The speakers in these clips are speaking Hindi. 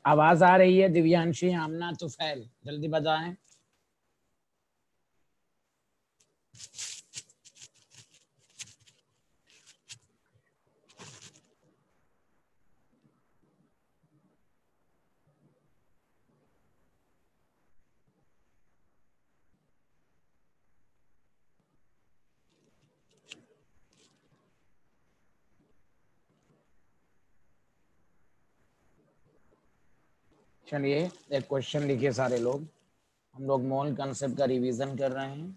आवाज आ रही है दिव्यांशी, आमना, तुफैल, जल्दी बताएं। चलिए एक क्वेश्चन लिखिए सारे लोग, हम लोग मोल कंसेप्ट का रिवीजन कर रहे हैं।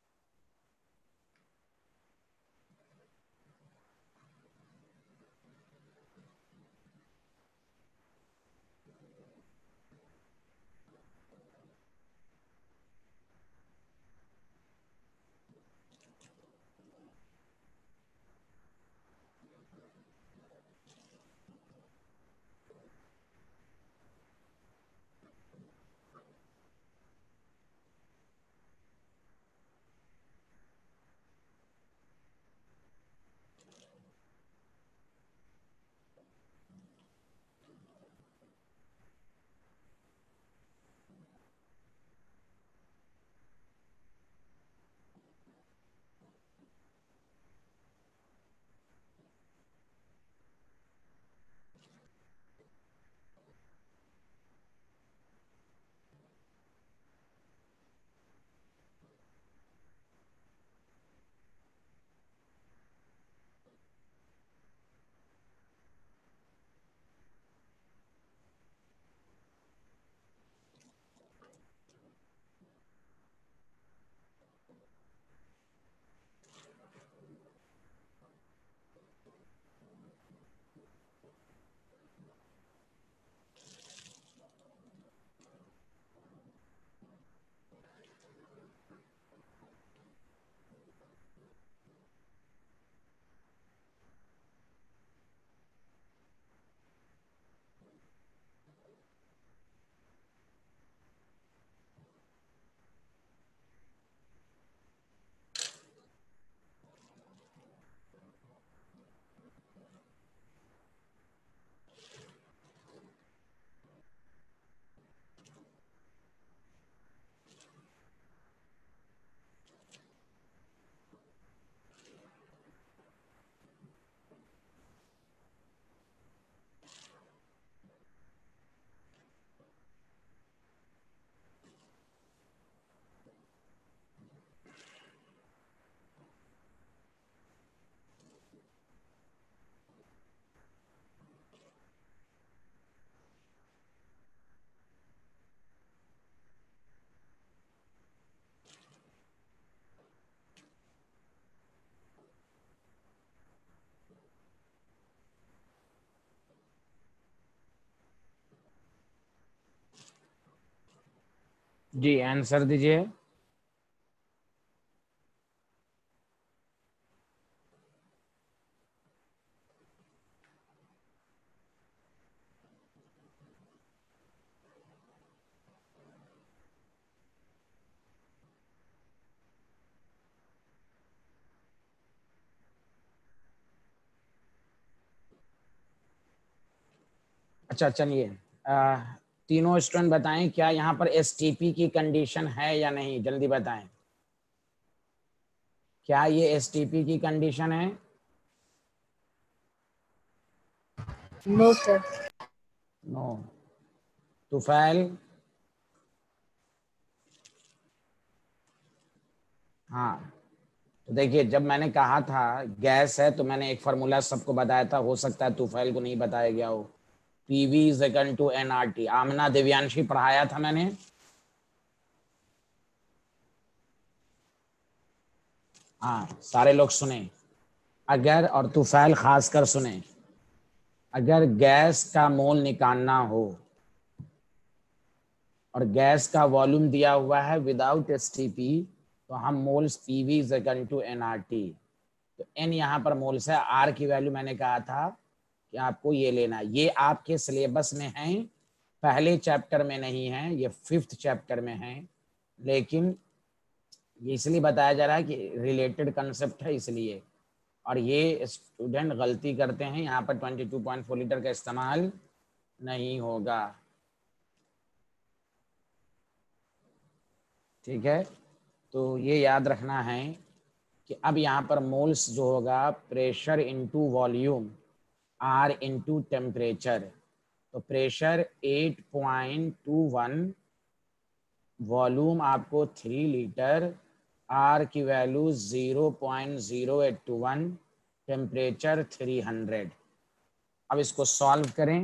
जी आंसर दीजिए। अच्छा चलिए, तीनों स्टूडेंट बताएं क्या यहाँ पर एसटीपी की कंडीशन है या नहीं, जल्दी बताएं। क्या ये एसटीपी की कंडीशन है? No sir. नो। तुफैल? हाँ। तो देखिए, जब मैंने कहा था गैस है तो मैंने एक फार्मूला सबको बताया था, हो सकता है तुफैल को नहीं बताया गया हो। PV is equal to NRT. Amna, Divyanshi, पढ़ाया था मैंने। हाँ, सारे लोग सुने अगर, और तुफैल खासकर सुने, अगर गैस का मोल निकालना हो और गैस का वॉल्यूम दिया हुआ है विदाउट एसटीपी, तो हम moles PV is equal to NRT. तो एन यहाँ पर मोल्स है, आर की वैल्यू मैंने कहा था कि आपको ये लेना, ये आपके सिलेबस में है, पहले चैप्टर में नहीं है, ये 5th चैप्टर में है, लेकिन ये इसलिए बताया जा रहा है कि रिलेटेड कंसेप्ट है इसलिए। और ये स्टूडेंट गलती करते हैं, यहाँ पर 22.4 लीटर का इस्तेमाल नहीं होगा। ठीक है, तो ये याद रखना है कि अब यहाँ पर मोल्स जो होगा pressure into volume R into temperature. तो प्रेशर 8.21, वॉल्यूम आपको 3 लीटर, आर की वैल्यू 0.0821, टेम्परेचर 300। अब इसको सॉल्व करें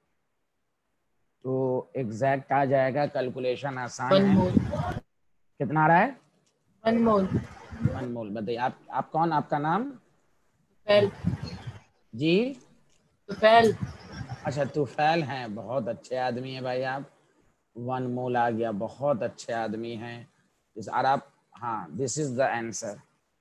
तो एग्जैक्ट आ जाएगा, कैलकुलेशन आसान 1 है। मोल। कितना आ रहा है? 1 मोल। 1 मोल। बताइए आप कौन, आपका नाम? तुफैल। जी, तुफैल। अच्छा तुफैल हैं, बहुत अच्छे आदमी हैं भाई आप। 1 मोल आ गया, बहुत अच्छे आदमी हैं इस। और आप, हाँ, this is the answer.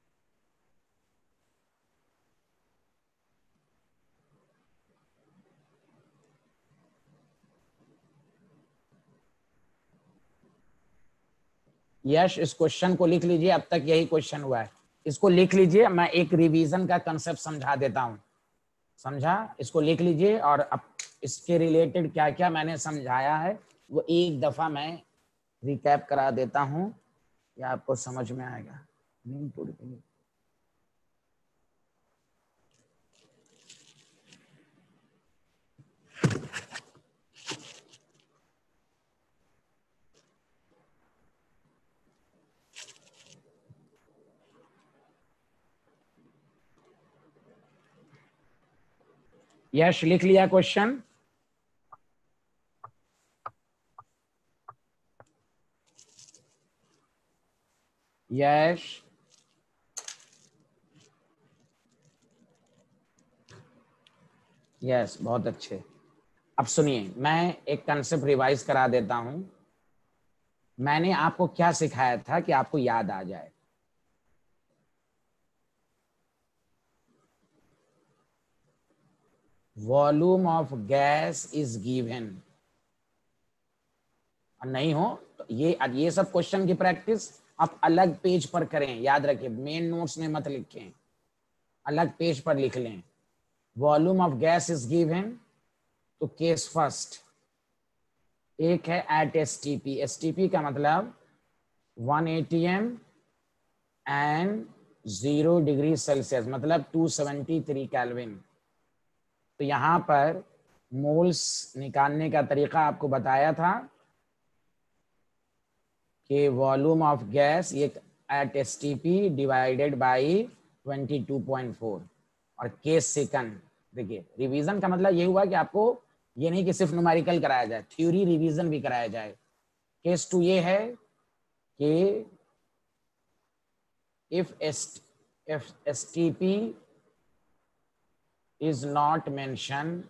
Yash, इस क्वेश्चन को लिख लीजिए, अब तक यही क्वेश्चन हुआ है। इसको लिख लीजिए, मैं एक रिवीजन का कंसेप्ट समझा देता हूँ। समझा? इसको लिख लीजिए और अब इसके रिलेटेड क्या क्या मैंने समझाया है वो एक दफा मैं रिकैप करा देता हूँ, या आपको समझ में आएगा। यश, लिख लिया क्वेश्चन? यश, यस, बहुत अच्छे। अब सुनिए, मैं एक कंसेप्ट रिवाइज करा देता हूं। मैंने आपको क्या सिखाया था कि आपको याद आ जाए? Volume of gas is given. नहीं हो तो ये सब क्वेश्चन की प्रैक्टिस आप अलग पेज पर करें, याद रखिए, मेन नोट्स में मत लिखें, अलग पेज पर लिख लें। Volume of gas is given, तो केस फर्स्ट एक है एट एसटीपी। एसटीपी का मतलब 1 atm एंड 0 डिग्री सेल्सियस, मतलब 273 केल्विन। तो यहाँ पर मोल्स निकालने का तरीका आपको बताया था कि वॉल्यूम ऑफ गैस ये एट एसटीपी डिवाइडेड बाई 22.4 और केस सेकंड। देखिए, रिवीजन का मतलब ये हुआ कि आपको ये नहीं कि सिर्फ न्यूमेरिकल कराया जाए, थ्योरी रिवीजन भी कराया जाए। केस 2 ये है कि if STP is not mentioned,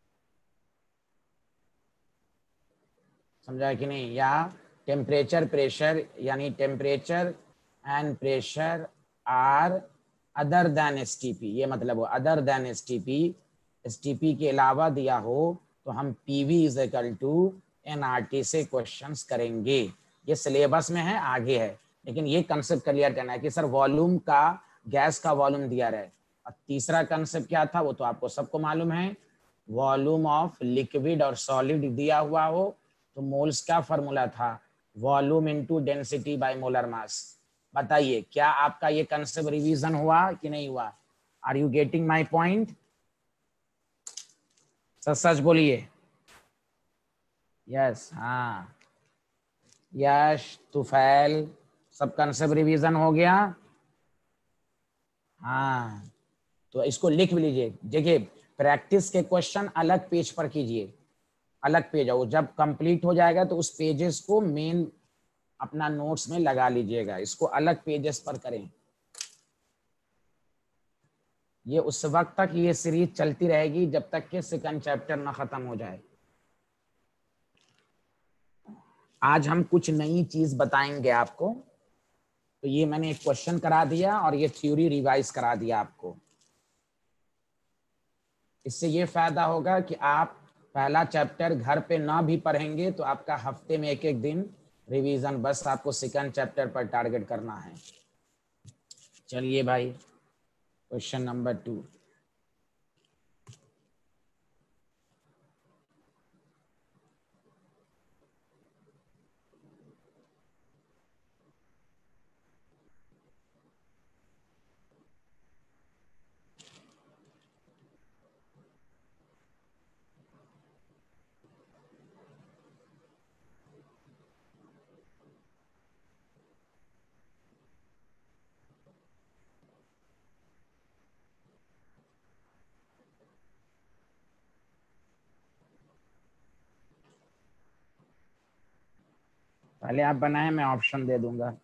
समझा कि नहीं, या टेम्परेचर प्रेशर, यानी temperature and pressure are other than STP, ये मतलब अदर देन एसटीपी, एसटीपी के अलावा दिया हो तो हम PV is equal to NRT से क्वेश्चंस करेंगे। ये सिलेबस में है, आगे है, लेकिन ये कंसेप्ट क्लियर करना है कि सर वॉल्यूम का, गैस का वॉल्यूम दिया रहे। और तीसरा कंसेप्ट क्या था वो तो आपको सबको मालूम है, वॉल्यूम ऑफ लिक्विड और सॉलिड दिया हुआ हो तो मोल्स का फॉर्मूला था volume into density by molar mass. बताइए, क्या आपका ये कंसेप्ट रिवीजन हुआ कि नहीं हुआ? Are you getting my point? सच सच बोलिए। यस, हाँ, यश, तुफैल, सब कंसेप्ट रिवीजन हो गया? हाँ, तो इसको लिख भी लीजिए। देखिए, प्रैक्टिस के क्वेश्चन अलग पेज पर कीजिए, अलग पेज आओ, जब कंप्लीट हो जाएगा तो उस पेजेस को मेन अपना नोट्स में लगा लीजिएगा, इसको अलग पेजेस पर करें। ये उस वक्त तक ये सीरीज चलती रहेगी जब तक कि सेकंड चैप्टर ना खत्म हो जाए। आज हम कुछ नई चीज बताएंगे आपको। तो ये मैंने एक क्वेश्चन करा दिया और ये थ्योरी रिवाइज करा दिया आपको। इससे ये फायदा होगा कि आप पहला चैप्टर घर पे ना भी पढ़ेंगे तो आपका हफ्ते में एक एक दिन रिवीजन, बस आपको सेकंड चैप्टर पर टारगेट करना है। चलिए भाई, क्वेश्चन नंबर 2। पहले आप बनाए, मैं ऑप्शन दे दूंगा।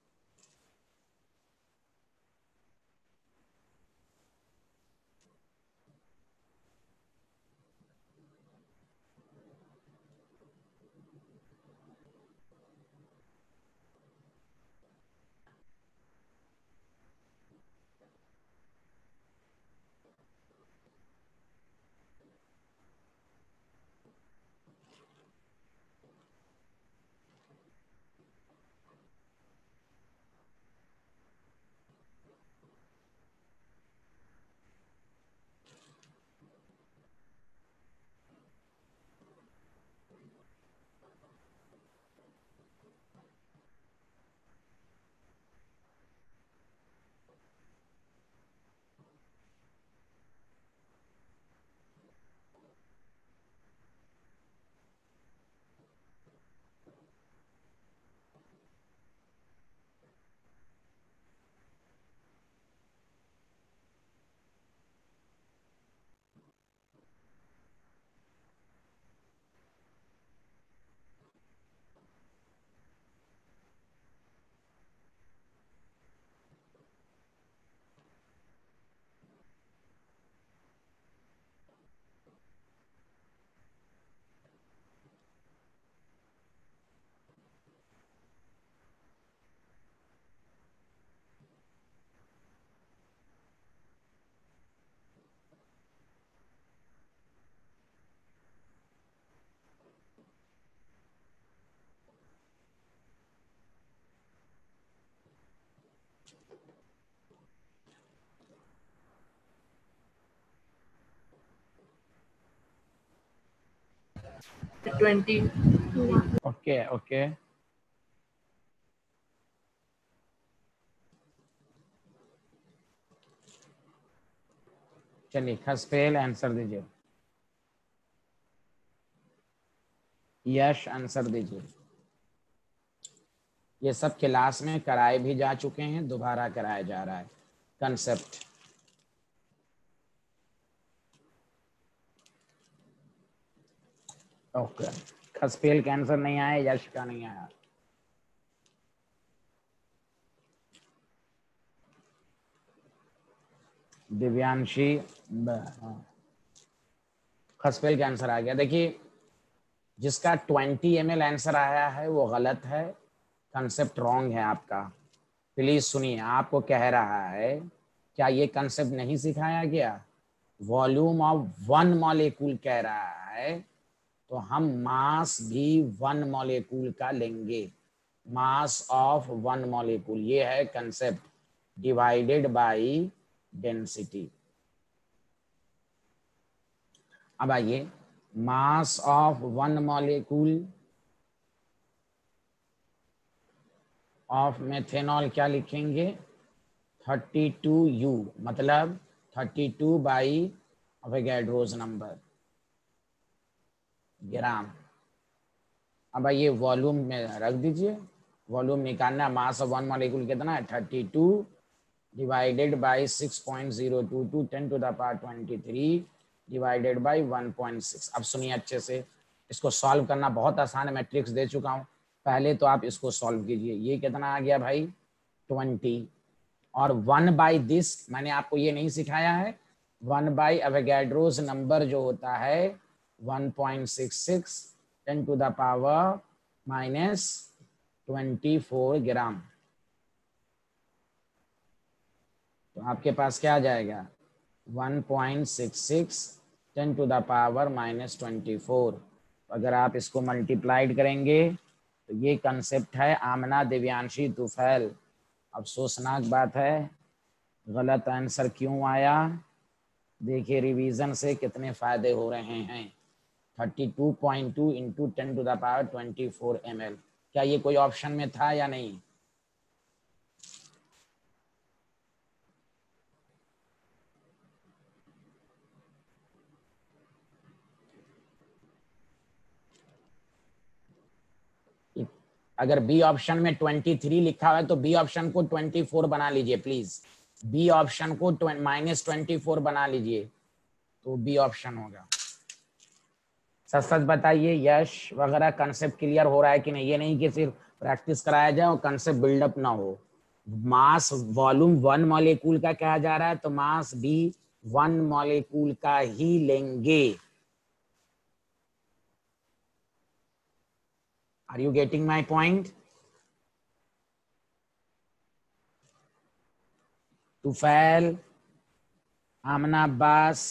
ट्वेंटी। ओके ओके, चलिए खसफेल आंसर दीजिए। यश आंसर दीजिए। ये सब क्लास में कराए भी जा चुके हैं, दोबारा कराया जा रहा है कंसेप्ट। ओके, खसफेल का आंसर नहीं आया, यश का नहीं आया। दिव्यांशी, खसफेल का आंसर आ गया। देखिए जिसका 20 ml आंसर आया है वो गलत है, कंसेप्ट रॉन्ग है आपका। प्लीज सुनिए, आपको कह रहा है, क्या ये कंसेप्ट नहीं सिखाया गया? वॉल्यूम ऑफ वन मॉलिक्यूल कह रहा है, तो हम मास भी वन मॉलिक्यूल का लेंगे। मास ऑफ वन मॉलिक्यूल, ये है कंसेप्ट, डिवाइडेड बाय डेंसिटी। अब आइए, mass of one molecule of methanol क्या लिखेंगे? 32U, मतलब 32 बाई अवोगाड्रोस नंबर ग्राम। अब ये वॉल्यूम में रख दीजिए, वॉल्यूम निकालना, मास ऑफ वन मॉलिक्यूल कितना है? 32 डिवाइडेड बाई 6.022 10⁻23 डिवाइडेड बाई 1.6। अब सुनिए अच्छे से, इसको सॉल्व करना बहुत आसान है, मैं ट्रिक्स दे चुका हूँ, पहले तो आप इसको सॉल्व कीजिए। ये कितना आ गया भाई? 20, और 1/दिस मैंने आपको ये नहीं सिखाया है, 1 अवोगाड्रोस नंबर जो होता है 1.66 10⁻⁻24 ग्राम। तो आपके पास क्या आ जाएगा? 1.66 10⁻⁻24। अगर आप इसको मल्टीप्लाइड करेंगे तो ये कंसेप्ट है आमना, दिव्यांशी, तुफैल। अफसोसनाक बात है, गलत आंसर क्यों आया? देखिए रिवीजन से कितने फायदे हो रहे हैं। 32.2 इंटू 10⁻24 ml, क्या ये कोई ऑप्शन में था या नहीं? अगर बी ऑप्शन में 23 लिखा हुआ है तो बी ऑप्शन को 24 बना लीजिए प्लीज। बी ऑप्शन को -24 बना लीजिए, तो बी ऑप्शन होगा। सच सच बताइए, यश वगैरह कंसेप्ट क्लियर हो रहा है कि नहीं? ये नहीं कि सिर्फ प्रैक्टिस कराया जाए और कंसेप्ट बिल्डअप ना हो। मास वॉल्यूम वन मॉलिक्यूल का कहा जा रहा है, तो मास भी वन मॉलिक्यूल का ही लेंगे। Are you getting my point? Tufail, Amna Abbas,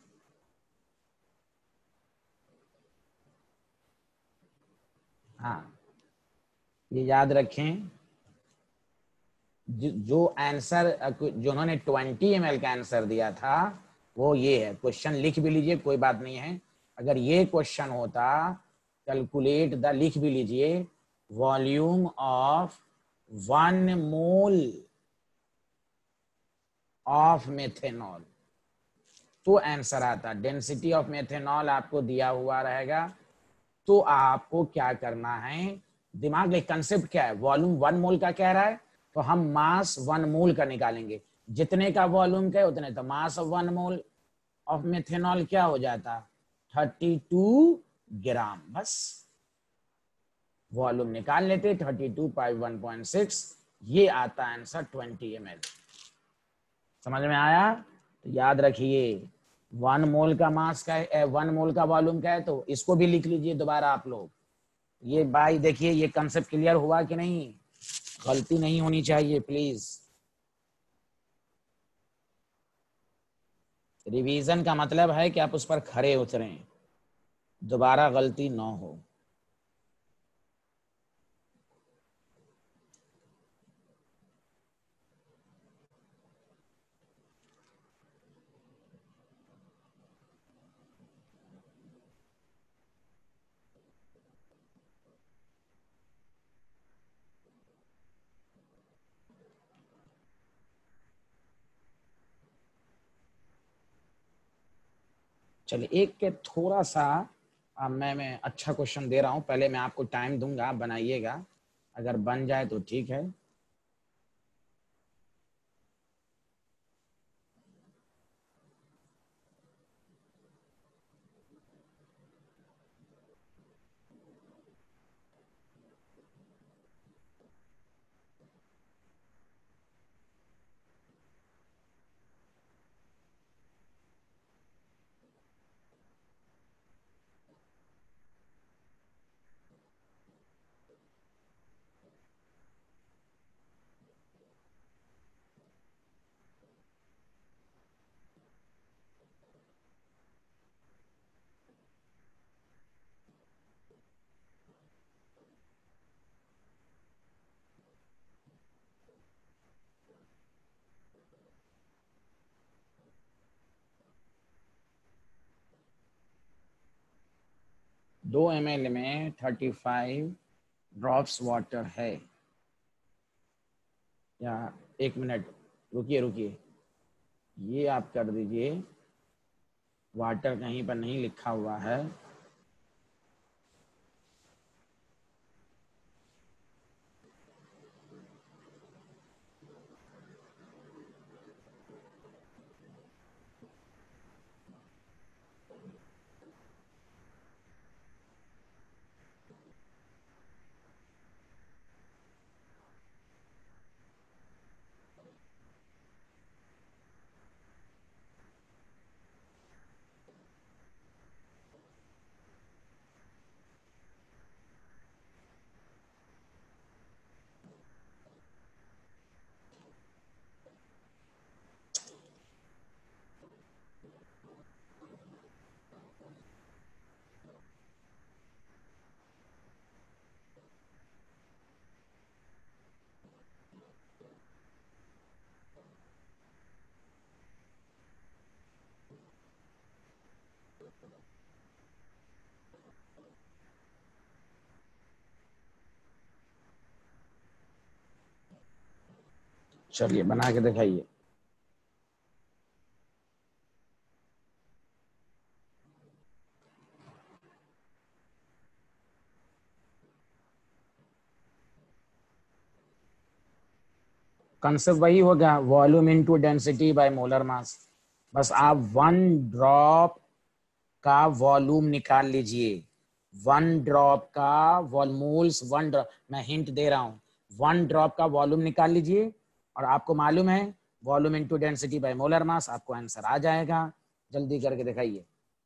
हाँ ये याद रखें। जो आंसर जिन्होंने 20 ml का आंसर दिया था वो ये है। क्वेश्चन लिख भी लीजिए, कोई बात नहीं है। अगर ये क्वेश्चन होता, कैलकुलेट द, लिख भी लीजिए, volume of 1 mole of methanol, तो आंसर आता। डेंसिटी ऑफ मेथेनॉल आपको दिया हुआ रहेगा, तो आपको क्या करना है, दिमाग में कंसेप्ट क्या है, वॉल्यूम 1 मोल का कह रहा है तो हम मास 1 मोल का निकालेंगे। जितने का वॉल्यूम का उतने, तो mass of 1 mole of methanol क्या हो जाता, 32 ग्राम। बस वॉल्यूम निकाल लेते, 32 बाई 1.6, ये आता आंसर 20 ml। समझ में आया? तो याद रखिए 1 मोल का मास का है, 1 मोल का वॉल्यूम का है, तो इसको भी लिख लीजिए दोबारा आप लोग। ये भाई देखिए, ये कंसेप्ट क्लियर हुआ कि नहीं? गलती नहीं होनी चाहिए प्लीज। रिवीजन का मतलब है कि आप उस पर खरे उतरें, दोबारा गलती ना हो। चलिए एक के थोड़ा सा, मैं अच्छा क्वेश्चन दे रहा हूं, पहले मैं आपको टाइम दूंगा, बनाइएगा, अगर बन जाए तो ठीक है। दो ml में 35 ड्रॉप्स वाटर है, या एक मिनट रुकिए रुकिए, ये आप कर दीजिए, वाटर कहीं पर नहीं लिखा हुआ है। चलिए बना के दिखाइए। कंसेप्ट वही होगा, volume into density by molar mass. बस आप 1 ड्रॉप का वॉल्यूम निकाल लीजिए। 1 ड्रॉप का मोल्स, 1 ड्रॉप, मैं हिंट दे रहा हूँ, 1 ड्रॉप का वॉल्यूम निकाल लीजिए और आपको मालूम है volume into density by molar mass, आपको आंसर आ जाएगा। जल्दी करके दिखाइए।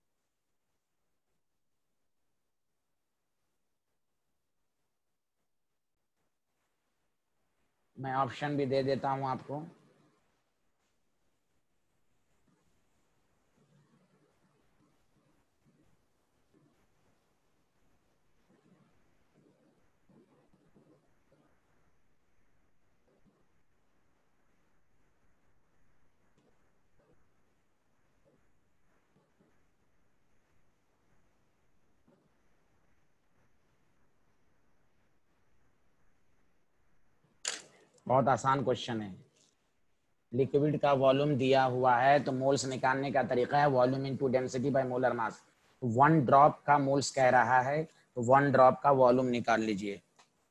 मैं ऑप्शन भी दे देता हूं आपको। बहुत आसान क्वेश्चन है। लिक्विड का वॉल्यूम दिया हुआ है तो मोल्स निकालने का तरीका है volume into density by molar mass. 1 drop का मोल्स कह रहा है तो 1 ड्रॉप का वॉल्यूम निकाल लीजिए।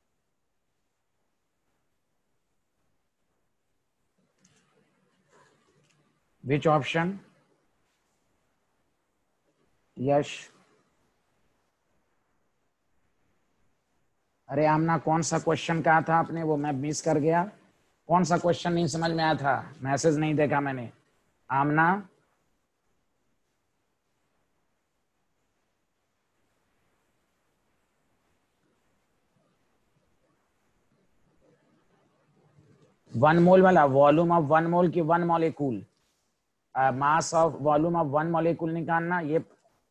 Which option? यश। अरे आमना, कौन सा क्वेश्चन कहा था आपने? वो मैं मिस कर गया। कौन सा क्वेश्चन नहीं समझ में आया था? मैसेज नहीं देखा मैंने। आमना, वन मोल वाला वॉल्यूम ऑफ 1 मोल की 1 molecule, mass of volume of 1 molecule निकालना। ये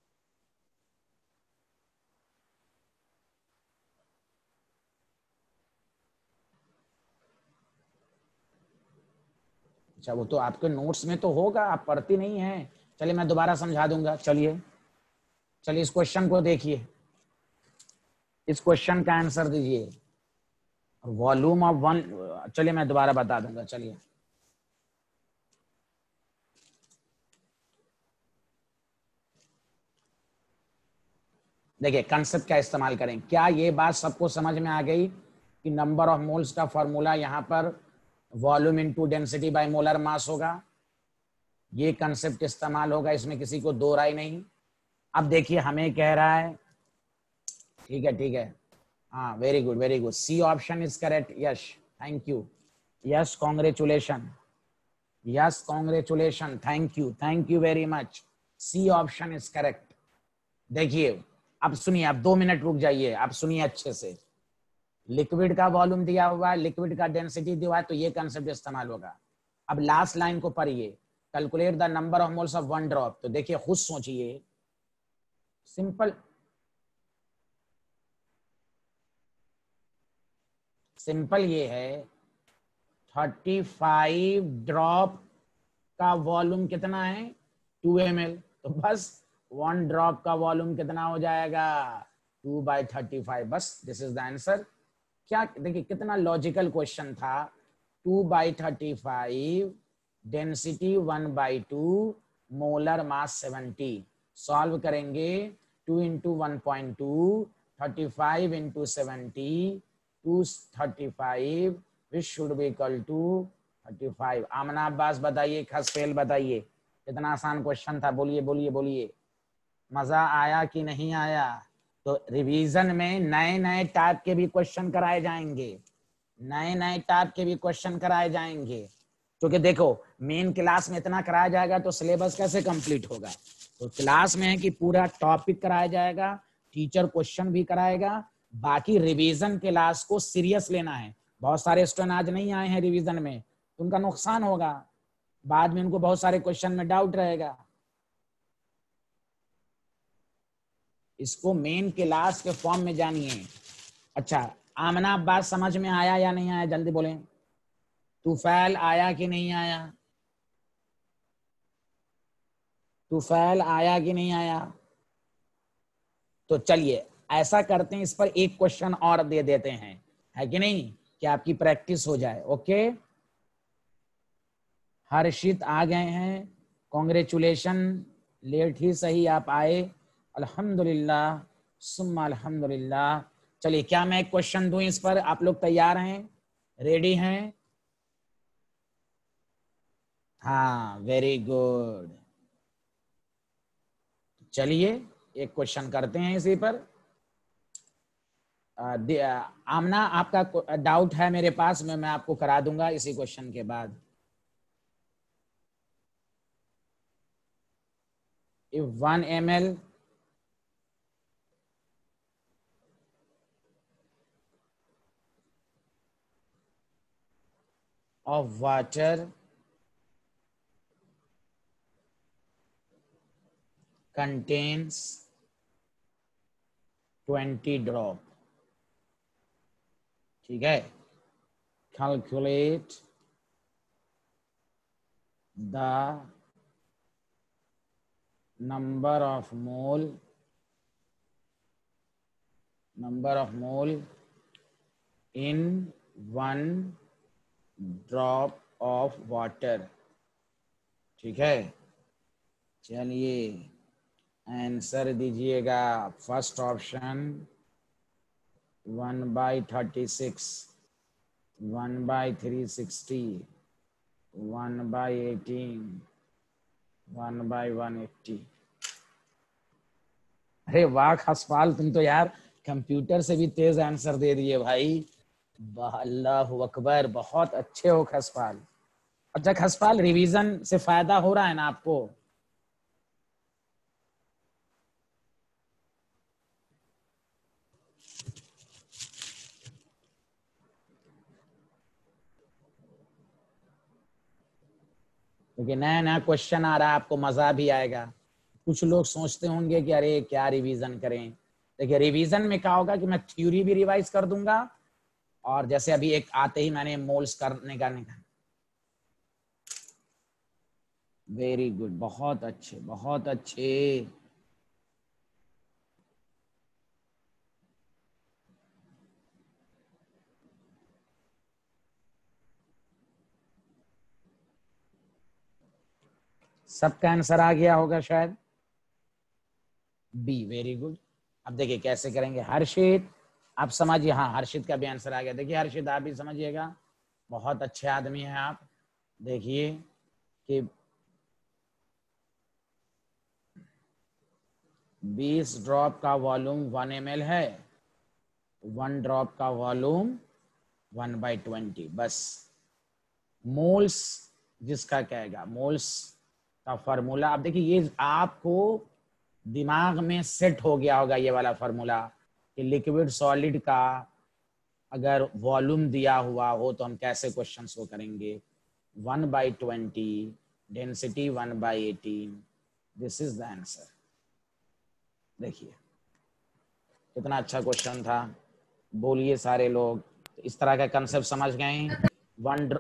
अच्छा, वो तो आपके नोट्स में तो होगा, आप पढ़ती नहीं है। चलिए मैं दोबारा समझा दूंगा। चलिए चलिए इस क्वेश्चन को देखिए, इस क्वेश्चन का आंसर दीजिए। वॉल्यूम ऑफ 1, चलिए मैं दोबारा बता दूंगा। चलिए देखिए कंसेप्ट क्या इस्तेमाल करें। क्या ये बात सबको समझ में आ गई कि नंबर ऑफ मोल्स का फॉर्मूला यहाँ पर volume into density by molar mass होगा? ये कंसेप्ट इस्तेमाल होगा, इसमें किसी को दो राय नहीं। अब देखिए हमें कह रहा है, ठीक है ठीक है, हाँ very good very good, C option is correct. Yash, thank you. Yes congratulation, yes congratulation, thank you very much. C option is correct. देखिए अब सुनिए, आप 2 मिनट रुक जाइए, आप सुनिए अच्छे से। लिक्विड का वॉल्यूम दिया हुआ है, लिक्विड का डेंसिटी दिया हुआ है, तो ये कंसेप्ट इस्तेमाल होगा। अब लास्ट लाइन को पढ़िए, calculate the number of moles of 1 drop. तो देखिए खुद सोचिए, सिंपल सिंपल ये है, 35 ड्रॉप का वॉल्यूम कितना है? 2 ml। तो बस 1 ड्रॉप का वॉल्यूम कितना हो जाएगा? 2/35। बस दिस इज द आंसर। क्या देखिए कितना लॉजिकल क्वेश्चन था। 2/35, डेंसिटी 1/2, मोलर मास 70। सॉल्व करेंगे, 2 into 1.2, 35 into 70, 235, which should be equal to 35। Amna Abbas बताइए, खसफेल बताइए, कितना आसान क्वेश्चन था। बोलिए बोलिए बोलिए, मजा आया कि नहीं आया? तो रिवीजन में नए नए टाइप के भी क्वेश्चन कराए जाएंगे, नए नए टाइप के भी क्वेश्चन कराए जाएंगे। क्योंकि देखो मेन क्लास में इतना कराया जाएगा तो सिलेबस कैसे कंप्लीट होगा? तो क्लास में है कि पूरा टॉपिक कराया जाएगा, टीचर क्वेश्चन भी कराएगा, बाकी रिवीजन क्लास को सीरियस लेना है। बहुत सारे स्टूडेंट आज नहीं आए हैं रिवीजन में, तो उनका नुकसान होगा, बाद में उनको बहुत सारे क्वेश्चन में डाउट रहेगा। इसको मेन क्लास के फॉर्म में जानिए। अच्छा, आमना बात समझ में आया या नहीं आया? जल्दी बोलें। तुफैल आया कि नहीं आया? तुफैल आया कि नहीं आया? तो चलिए ऐसा करते हैं, इस पर एक क्वेश्चन और दे देते हैं, है कि नहीं, कि आपकी प्रैक्टिस हो जाए। ओके, हर्षित आ गए हैं, कॉन्ग्रेचुलेशन, लेट ही सही आप आए, अल्हम्दुलिल्लाह सुम्मा अल्हम्दुलिल्लाह। चलिए क्या मैं एक क्वेश्चन दूं इस पर? आप लोग तैयार हैं, रेडी हैं? हाँ वेरी गुड। चलिए एक क्वेश्चन करते हैं इसी पर। आमना, आपका डाउट है मेरे पास में, मैं आपको करा दूंगा इसी क्वेश्चन के बाद। If 1 ml of water contains 20 drop, ठीक है, calculate the number of mole in 1 drop of water, ठीक है। चलिए आंसर दीजिएगा। First option 1/36, 1/360, 1/18, 1/180। अरे वाह खसपाल, तुम तो यार कंप्यूटर से भी तेज आंसर दे दिए भाई। अल्लाह अकबर, बहुत अच्छे हो खसपाल। अच्छा खसपाल, रिवीजन से फायदा हो रहा है ना आपको? क्योंकि नया नया क्वेश्चन आ रहा है, आपको मजा भी आएगा। कुछ लोग सोचते होंगे कि अरे क्या रिवीजन करें। देखिए रिवीजन में क्या होगा कि मैं थ्योरी भी रिवाइज कर दूंगा, और जैसे अभी एक आते ही मैंने मोल्स करने का निकाला। वेरी गुड, बहुत अच्छे बहुत अच्छे। सबका आंसर आ गया होगा शायद। B, very good. अब देखिए कैसे करेंगे। हर्षित आप समझिए, हाँ हर्षित का भी आंसर आ गया। देखिए हर्षित आप भी समझिएगा, बहुत अच्छे आदमी हैं आप। देखिए कि 20 ड्रॉप का वॉल्यूम 1 ml है, 1 ड्रॉप का वॉल्यूम 1/20। बस मोल्स जिसका कहेगा, मोल्स का फॉर्मूला। अब देखिए ये आपको दिमाग में सेट हो गया होगा ये वाला फॉर्मूला कि लिक्विड सॉलिड का अगर वॉल्यूम दिया हुआ हो तो हम कैसे क्वेश्चन को करेंगे। 1/20, density 1/18, this is the answer. देखिए कितना अच्छा क्वेश्चन था। बोलिए सारे लोग, इस तरह का कंसेप्ट समझ गए। वन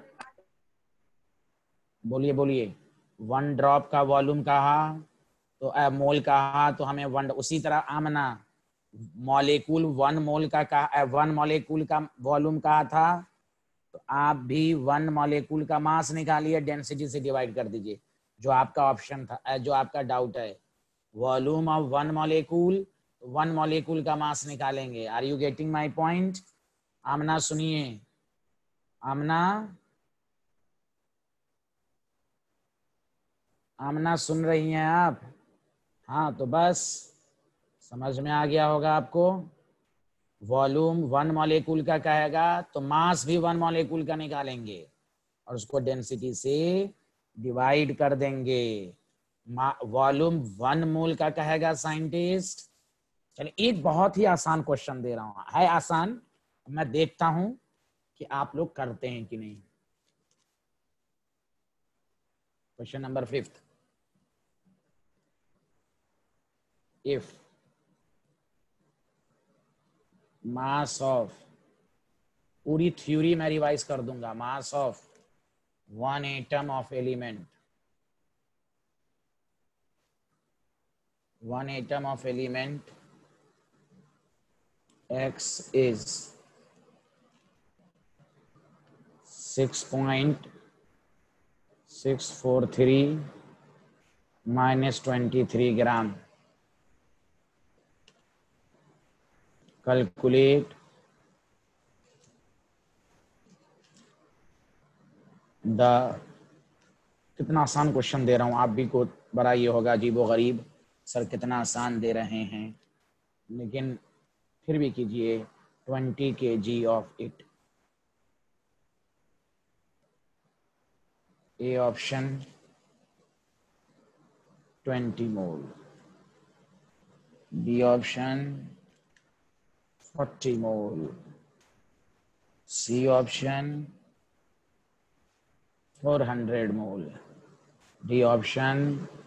बोलिए बोलिए। 1 ड्रॉप का वॉल्यूम कहा तो मोल कहा तो हमें 1, उसी तरह आमना मॉलिक्यूल 1 मोल का कहा, 1 मॉलिक्यूल का वॉल्यूम कहा था, तो आप भी 1 मॉलिक्यूल का मास निकालिए, डेंसिटी से डिवाइड कर दीजिए, जो आपका ऑप्शन था, जो आपका डाउट है। वॉल्यूम ऑफ 1 मॉलिक्यूल, 1 मॉलिक्यूल का मास निकालेंगे। Are you getting my point? Amna सुनिए, आमना आमना सुन रही हैं आप? हाँ तो बस समझ में आ गया होगा आपको। वॉल्यूम 1 मॉलिक्यूल का कहेगा तो मास भी 1 मॉलिक्यूल का निकालेंगे और उसको डेंसिटी से डिवाइड कर देंगे। वॉल्यूम 1 मोल का कहेगा साइंटिस्ट। चलिए एक बहुत ही आसान क्वेश्चन दे रहा हूं, है आसान, मैं देखता हूं कि आप लोग करते हैं कि नहीं। Question number 5, if mass of, पूरी थ्योरी मैं रिवाइज कर दूंगा, mass of 1 atom of element, 1 atom of element X is 6.643 minus 23 gram. Calculate the, कितना आसान क्वेश्चन दे रहा हूं, आप भी को बड़ा ये होगा अजीबो गरीब। सर कितना आसान दे रहे हैं, लेकिन फिर भी कीजिए 20 kg of it. A option 20 mole, B option 40 mole, C option 400 mole, D option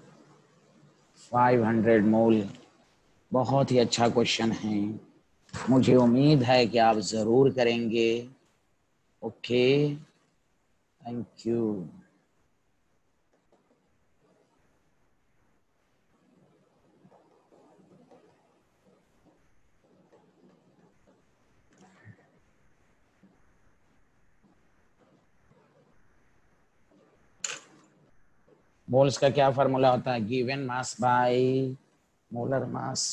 500 mole. बहुत ही अच्छा क्वेश्चन है, मुझे उम्मीद है कि आप जरूर करेंगे। Okay, thank you. मोल्स का क्या फॉर्मूला होता है? Given mass by molar mass.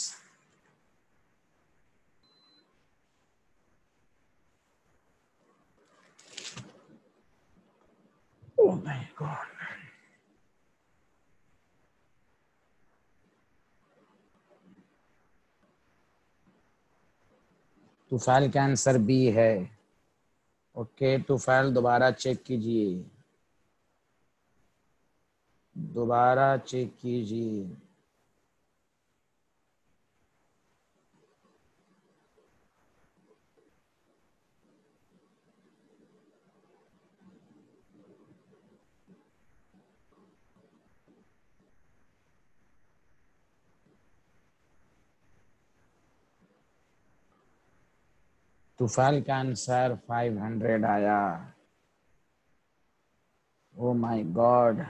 Oh my god, Tufail का आंसर बी है। ओके तुफैल, दोबारा चेक कीजिए, दोबारा चेक कीजिए। तुफैल का आंसर 500 आया। Oh my god.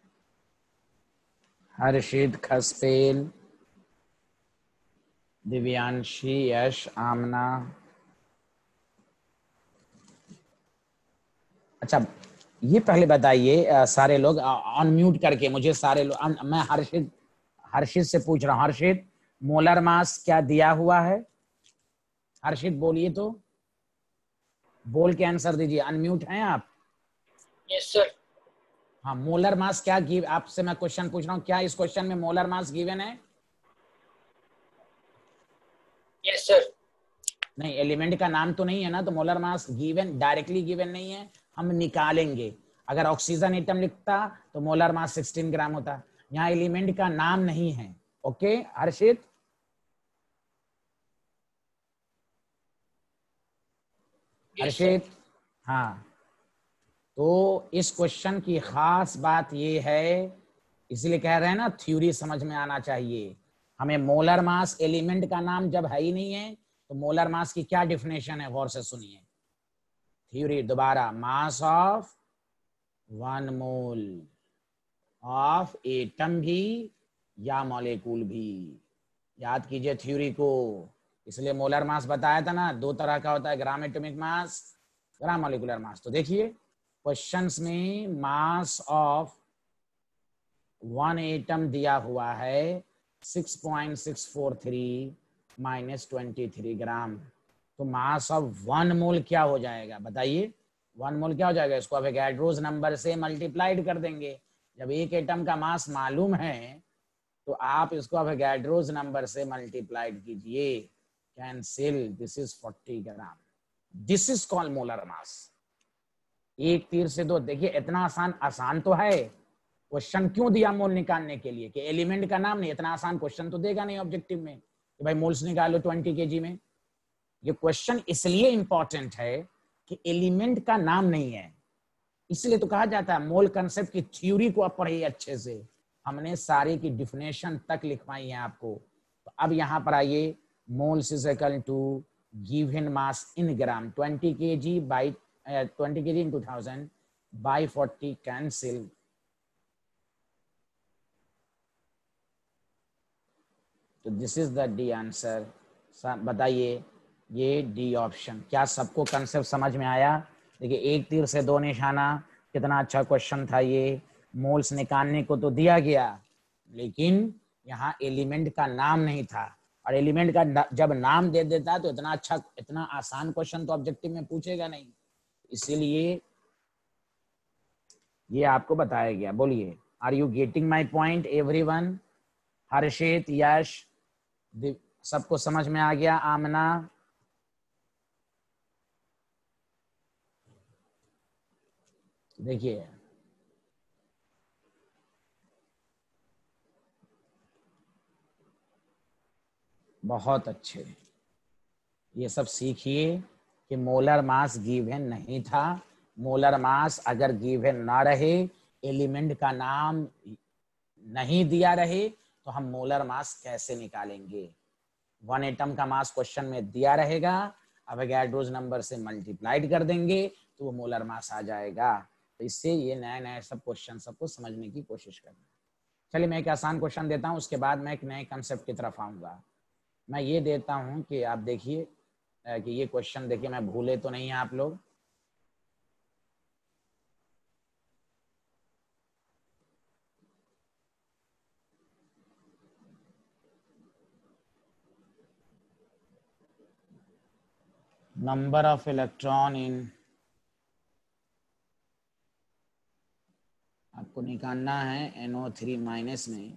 हर्षित, खसपेल, दिव्यांशी, यश, आमना। अच्छा ये पहले बताइए सारे लोग अनम्यूट करके मुझे, सारे लोग, मैं हर्षित से पूछ रहा हूँ। हर्षित, मोलर मास क्या दिया हुआ है? हर्षित बोलिए तो, बोल के आंसर दीजिए। अनम्यूट हैं आप? Yes sir. हाँ, मोलर मास क्या गिव, आपसे मैं क्वेश्चन पूछ रहा हूँ, क्या इस क्वेश्चन में मोलर मास गिवन है? Yes sir. नहीं, एलिमेंट का नाम तो नहीं है ना, तो molar mass given, directly given नहीं है, हम निकालेंगे। अगर ऑक्सीजन एटम लिखता तो मोलर मास 16 ग्राम होता। यहाँ एलिमेंट का नाम नहीं है। Okay Harshit, yes sir. Harshit, हाँ। तो इस क्वेश्चन की खास बात ये है, इसलिए कह रहे हैं ना थ्योरी समझ में आना चाहिए हमें। मोलर मास एलिमेंट का नाम जब है ही नहीं है, तो मोलर मास की क्या डिफिनेशन है, गौर से सुनिए। थ्योरी दोबारा, mass of 1 mole of atom भी या मॉलिक्यूल भी। याद कीजिए थ्योरी को। इसलिए मोलर मास बताया था ना, दो तरह का होता है, gram atomic mass, gram molecular mass. तो देखिए क्वेश्चंस में मास ऑफ 1 एटम दिया हुआ है 6.643 माइनस 23 ग्राम। तो मास ऑफ 1 मोल क्या हो जाएगा बताइए? 1 मोल क्या हो जाएगा? इसको एवोगाड्रोस नंबर से मल्टीप्लाइड कर देंगे। जब एक एटम का मास मालूम है तो आप इसको एवोगाड्रोस नंबर से मल्टीप्लाइड कीजिए। Cancel, this is 40 gram. This is called molar mass. एक तीर से दो। देखिए इतना आसान, आसान तो है क्वेश्चन। क्यों दिया मोल निकालने के लिए? कि एलिमेंट का नाम नहीं। इतना आसान क्वेश्चन तो देगा नहीं ऑब्जेक्टिव में कि भाई मोल्स निकालो 20 kg में। ये क्वेश्चन इसलिए इंपॉर्टेंट है कि एलिमेंट का नाम नहीं है, इसलिए तो कहा जाता है मोल कंसेप्ट की थ्योरी को आप पढ़िए अच्छे से। हमने सारी की डिफिनेशन तक लिखवाई है आपको। तो अब यहाँ पर आइए, moles is equal to given mass in gram 20 kg by 20 kg in 2000 by 40 cancel. तो this is the D answer. बताइए ये डी ऑप्शन। क्या सबको कंसेप्ट समझ में आया? देखिए एक तीर से दो निशाना, कितना अच्छा क्वेश्चन था ये। मोल्स निकालने को तो दिया गया, लेकिन यहाँ एलिमेंट का नाम नहीं था। और एलिमेंट का जब नाम दे देता तो इतना अच्छा, इतना आसान क्वेश्चन तो ऑब्जेक्टिव में पूछेगा नहीं। इसीलिए ये आपको बताया गया। बोलिए, are you getting my point everyone? Harshit, Yash, सबको समझ में आ गया? आमना, देखिए बहुत अच्छे, ये सब सीखिए कि मोलर मास गिवन नहीं था। मोलर मास अगर गिवन ना रहे, एलिमेंट का नाम नहीं दिया रहे, तो हम मोलर मास कैसे निकालेंगे? 1 एटम का मास क्वेश्चन में दिया रहेगा, अवोगाड्रोस नंबर से मल्टीप्लाइड कर देंगे तो वो मोलर मास आ जाएगा। तो इससे ये नए नए सब क्वेश्चन सबको समझने की कोशिश करना। चलिए मैं एक आसान क्वेश्चन देता हूँ, उसके बाद मैं एक नए कंसेप्ट की तरफ आऊँगा। मैं ये देता हूँ कि आप देखिए कि ये क्वेश्चन देखिए, मैं भूले तो नहीं है आप लोग? नंबर ऑफ इलेक्ट्रॉन इन, आपको निकालना है NO3 माइनस में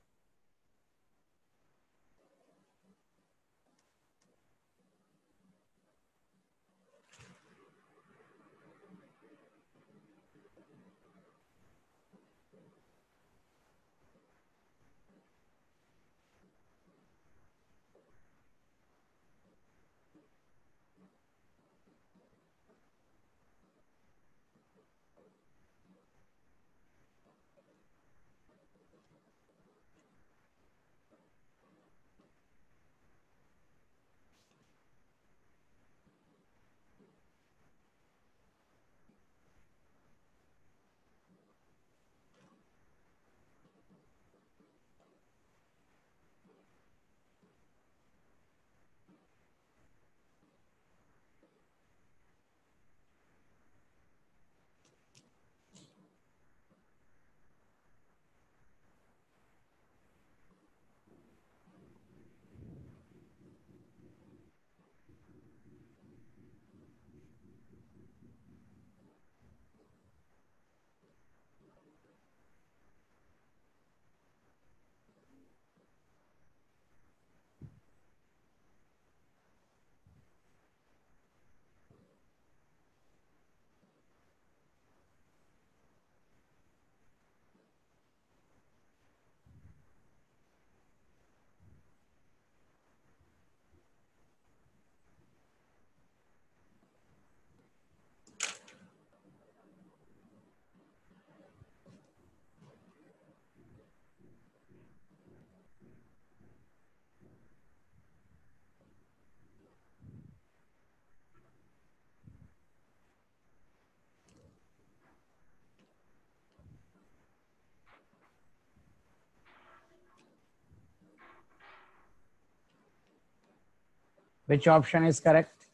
विच ऑप्शन इज करेक्ट?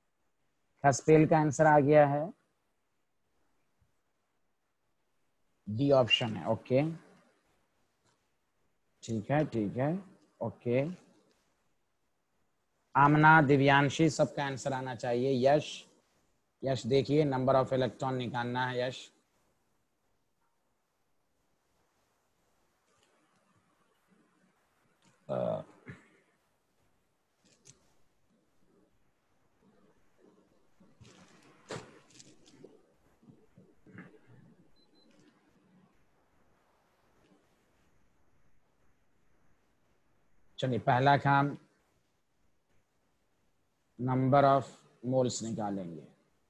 क्या स्पेल का आंसर आ गया है? डी ऑप्शन है। ओके ठीक है, ठीक है, ओके। आमना, दिव्यांशी, सबका आंसर आना चाहिए। यश, यश देखिए नंबर ऑफ इलेक्ट्रॉन निकालना है। यश, चलिए पहला काम नंबर ऑफ मोल्स निकालेंगे।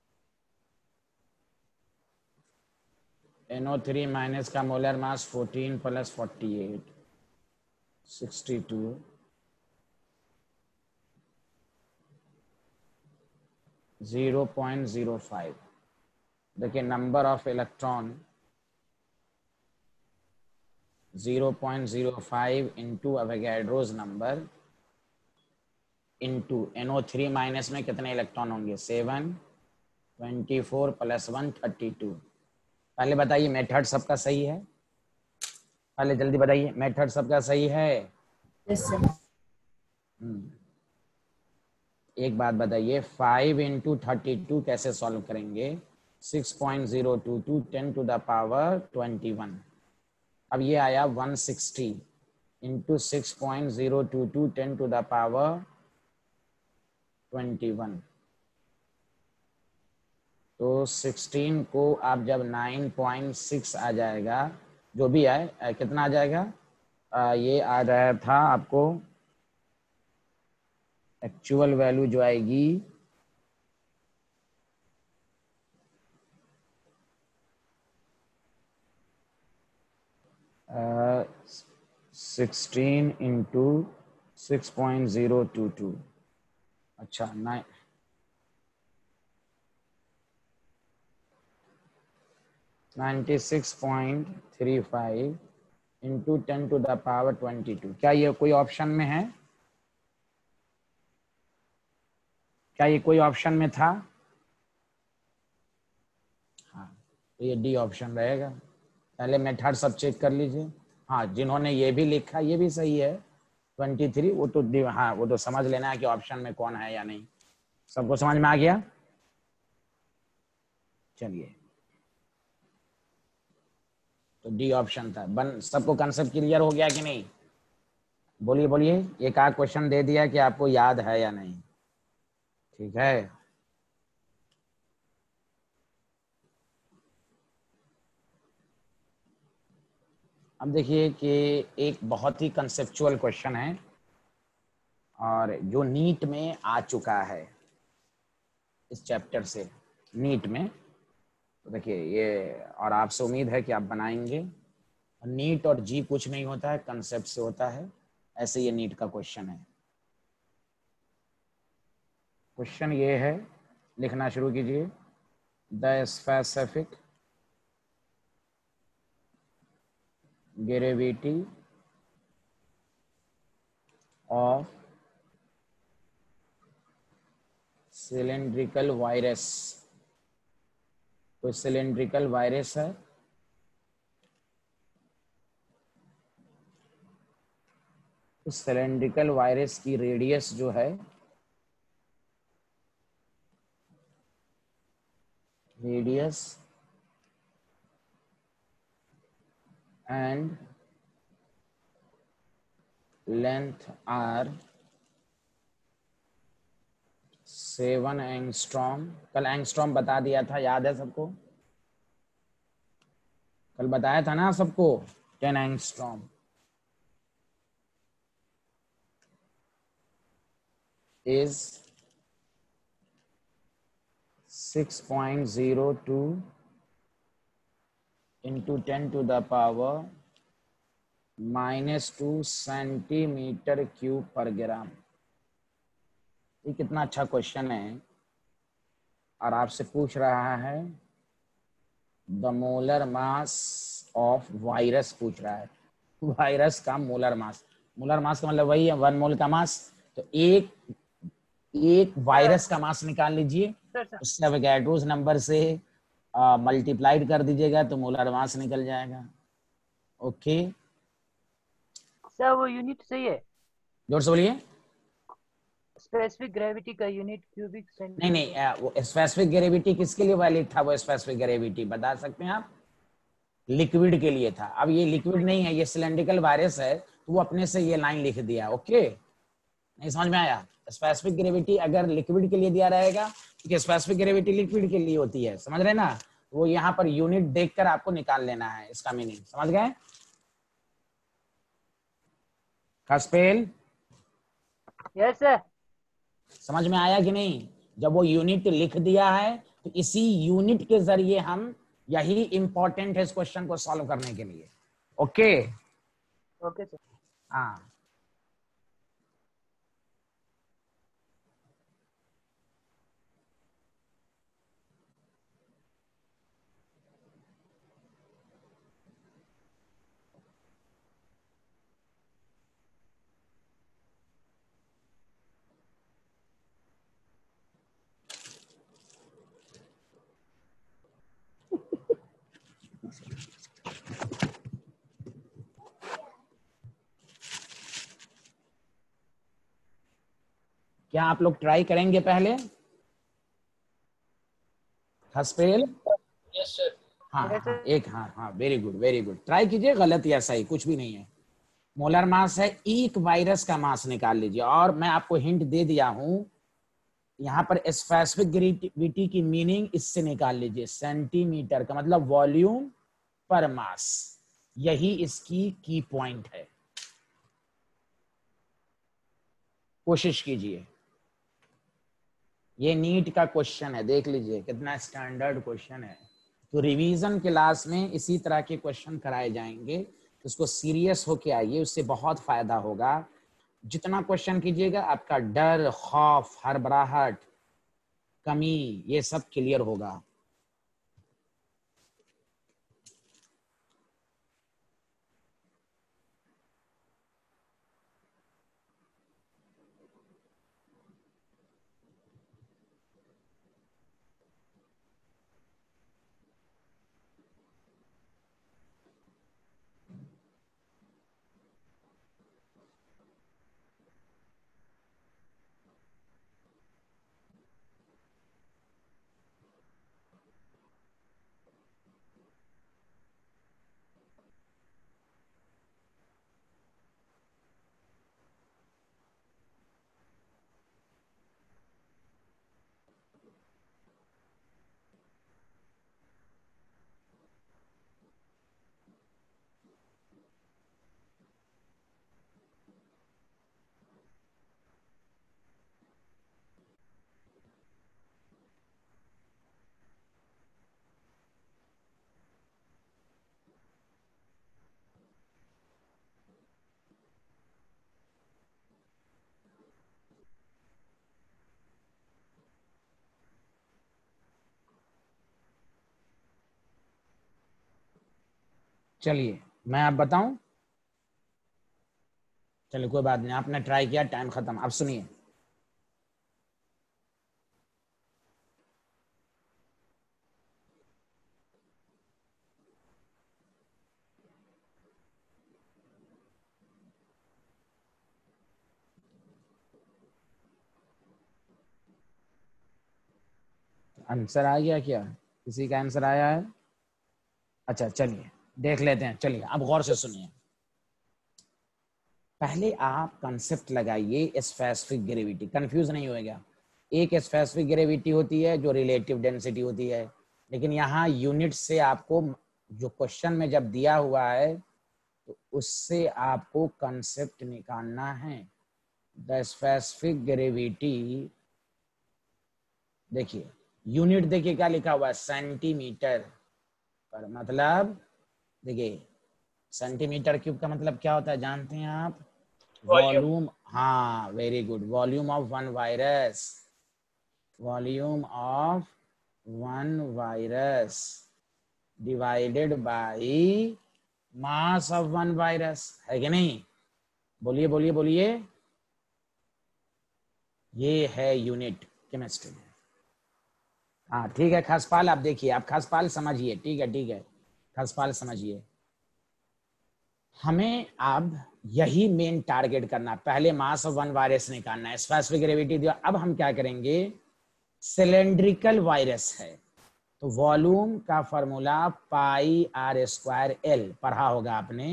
NO3 माइनस का मोलर मास 14 प्लस 48 62 0.05। देखिए number of electron 0.05 into Avogadro's number into NO3 minus में कितने इलेक्ट्रॉन होंगे? 7, 24 प्लस 1 32। पहले बताइए मेथड सबका सही है? पहले जल्दी बताइए मेथड सबका सही है? Yes sir. एक बात बताइए, 5 इंटू 32 कैसे सॉल्व करेंगे? 6.022 10 टू द पावर 21। अब ये आया 160 इंटू 6.022 10 to the power 21। तो 16 को आप जब 9.6 आ जाएगा, जो भी आए, कितना आ जाएगा, ये आ रहा था आपको एक्चुअल वैल्यू जो आएगी 16 इंटू 6.022। अच्छा 96.35 इंटू 10 to the power 22। क्या ये कोई ऑप्शन में है? क्या ये कोई ऑप्शन में था? हाँ, तो ये डी ऑप्शन रहेगा। पहले मेथड सब चेक कर लीजिए। हाँ, जिन्होंने ये भी लिखा ये भी सही है 23, वो तो हाँ वो तो समझ लेना है कि ऑप्शन में कौन है या नहीं। सबको समझ में आ गया? चलिए, तो डी ऑप्शन था। सबको कंसेप्ट क्लियर हो गया कि नहीं? बोलिए बोलिए, एक आध क्वेश्चन दे दिया कि आपको याद है या नहीं? ठीक है, अब देखिए कि एक बहुत ही कंसेप्चुअल क्वेश्चन है और जो नीट में आ चुका है इस चैप्टर से, नीट में। तो देखिए ये, और आपसे उम्मीद है कि आप बनाएंगे। नीट और जी कुछ नहीं होता है, कंसेप्ट से होता है। ऐसे ये नीट का क्वेश्चन है। क्वेश्चन ये है, लिखना शुरू कीजिए। The specific gravity of cylindrical virus. कोई सिलेंड्रिकल वायरस है, उस सिलेंड्रिकल वायरस की रेडियस जो है, radius and length are 7 angstrom. कल एंगस्ट्रॉम बता दिया था, याद है सबको? कल बताया था ना सबको 10 angstrom is 6.02 into 10 to the power -2 centimetre cube पर ग्राम। ये कितना अच्छा क्वेश्चन है। और आपसे पूछ रहा है the molar mass of virus, पूछ रहा है वायरस का मोलर मास। मोलर मास का मतलब वही है 1 मोल का मास। तो एक वायरस का मास निकाल लीजिए, उससे एवोगैड्रोस नंबर से मल्टीप्लाइड कर दीजिएगा तो मोलर मास निकल जाएगा। ओके सर, वो यूनिट सही है? जोर से बोलिए। स्पेसिफिक ग्रेविटी का यूनिट क्यूबिक नहीं नहीं, वो स्पेसिफिक ग्रेविटी किसके लिए वैलिड था? वो स्पेसिफिक ग्रेविटी बता सकते हैं आप? लिक्विड के लिए था। अब ये लिक्विड नहीं है, ये सिलेंड्रिकल वायरस है, तो वो अपने से ये लाइन लिख दिया। ओके, नहीं समझ में आया? स्पेसिफिक ग्रेविटी अगर लिक्विड के लिए दिया रहेगा, क्योंकि स्पेसिफिक ग्रेविटी लिक्विड के लिए होती है, समझ रहे ना? वो यहाँ पर यूनिट देखकर आपको निकाल लेना है, इसका मीनिंग समझ गए? खसपेल, यस सर। समझ में आया कि नहीं? जब वो यूनिट लिख दिया है तो इसी यूनिट के जरिए हम, यही इंपॉर्टेंट है इस क्वेश्चन को सॉल्व करने के लिए। Okay okay sir. हाँ, क्या आप लोग ट्राई करेंगे पहले? हसपेल, यस सर। हाँ हाँ हाँ, एक हाँ हाँ, very good very good. Try कीजिए, गलत या सही कुछ भी नहीं है। मोलर मास है, एक वायरस का मास निकाल लीजिए। और मैं आपको हिंट दे दिया हूं, यहाँ पर स्पेसिफिक ग्रेविटी की मीनिंग इससे निकाल लीजिए, सेंटीमीटर का मतलब वॉल्यूम पर मास, यही इसकी की पॉइंट है। कोशिश कीजिए, ये नीट का क्वेश्चन है, देख लीजिए कितना स्टैंडर्ड क्वेश्चन है। तो रिवीजन क्लास में इसी तरह के क्वेश्चन कराए जाएंगे, उसको सीरियस होके आइए, उससे बहुत फायदा होगा। जितना क्वेश्चन कीजिएगा आपका डर, खौफ, हड़बड़ाहट, कमी, ये सब क्लियर होगा। चलिए मैं आप बताऊं, चलिए कोई बात नहीं, आपने ट्राई किया, टाइम खत्म। अब सुनिए, आंसर आ गया क्या? किसी का आंसर आया है? अच्छा चलिए देख लेते हैं। चलिए अब गौर से सुनिए, पहले आप कंसेप्ट लगाइए स्पेसिफिक ग्रेविटी, कंफ्यूज नहीं होएगा। एक स्पेसिफिक ग्रेविटी होती है जो रिलेटिव डेंसिटी होती है, लेकिन यहाँ यूनिट से आपको जो क्वेश्चन में जब दिया हुआ है तो उससे आपको कंसेप्ट निकालना है। द स्पेसिफिक ग्रेविटी, देखिए यूनिट देखिए क्या लिखा हुआ है, सेंटीमीटर पर, मतलब देखिए सेंटीमीटर क्यूब का मतलब क्या होता है जानते हैं आप? वॉल्यूम। हाँ very good, volume of one virus, volume of one virus divided by mass of one virus, है कि नहीं? बोलिए बोलिए बोलिए, ये है यूनिट केमिस्ट्री में। हाँ ठीक है खसपाल, आप देखिए, आप खसपाल समझिए, ठीक है ठीक है, खसपाल समझिए। हमें अब यही मेन टारगेट करना, पहले मास ऑफ वन वायरस निकालना है, स्पेसिफिक ग्रेविटी दिया। अब हम क्या करेंगे, सिलेंड्रिकल वायरस है तो वॉल्यूम का formula pi R square L, पढ़ा होगा आपने,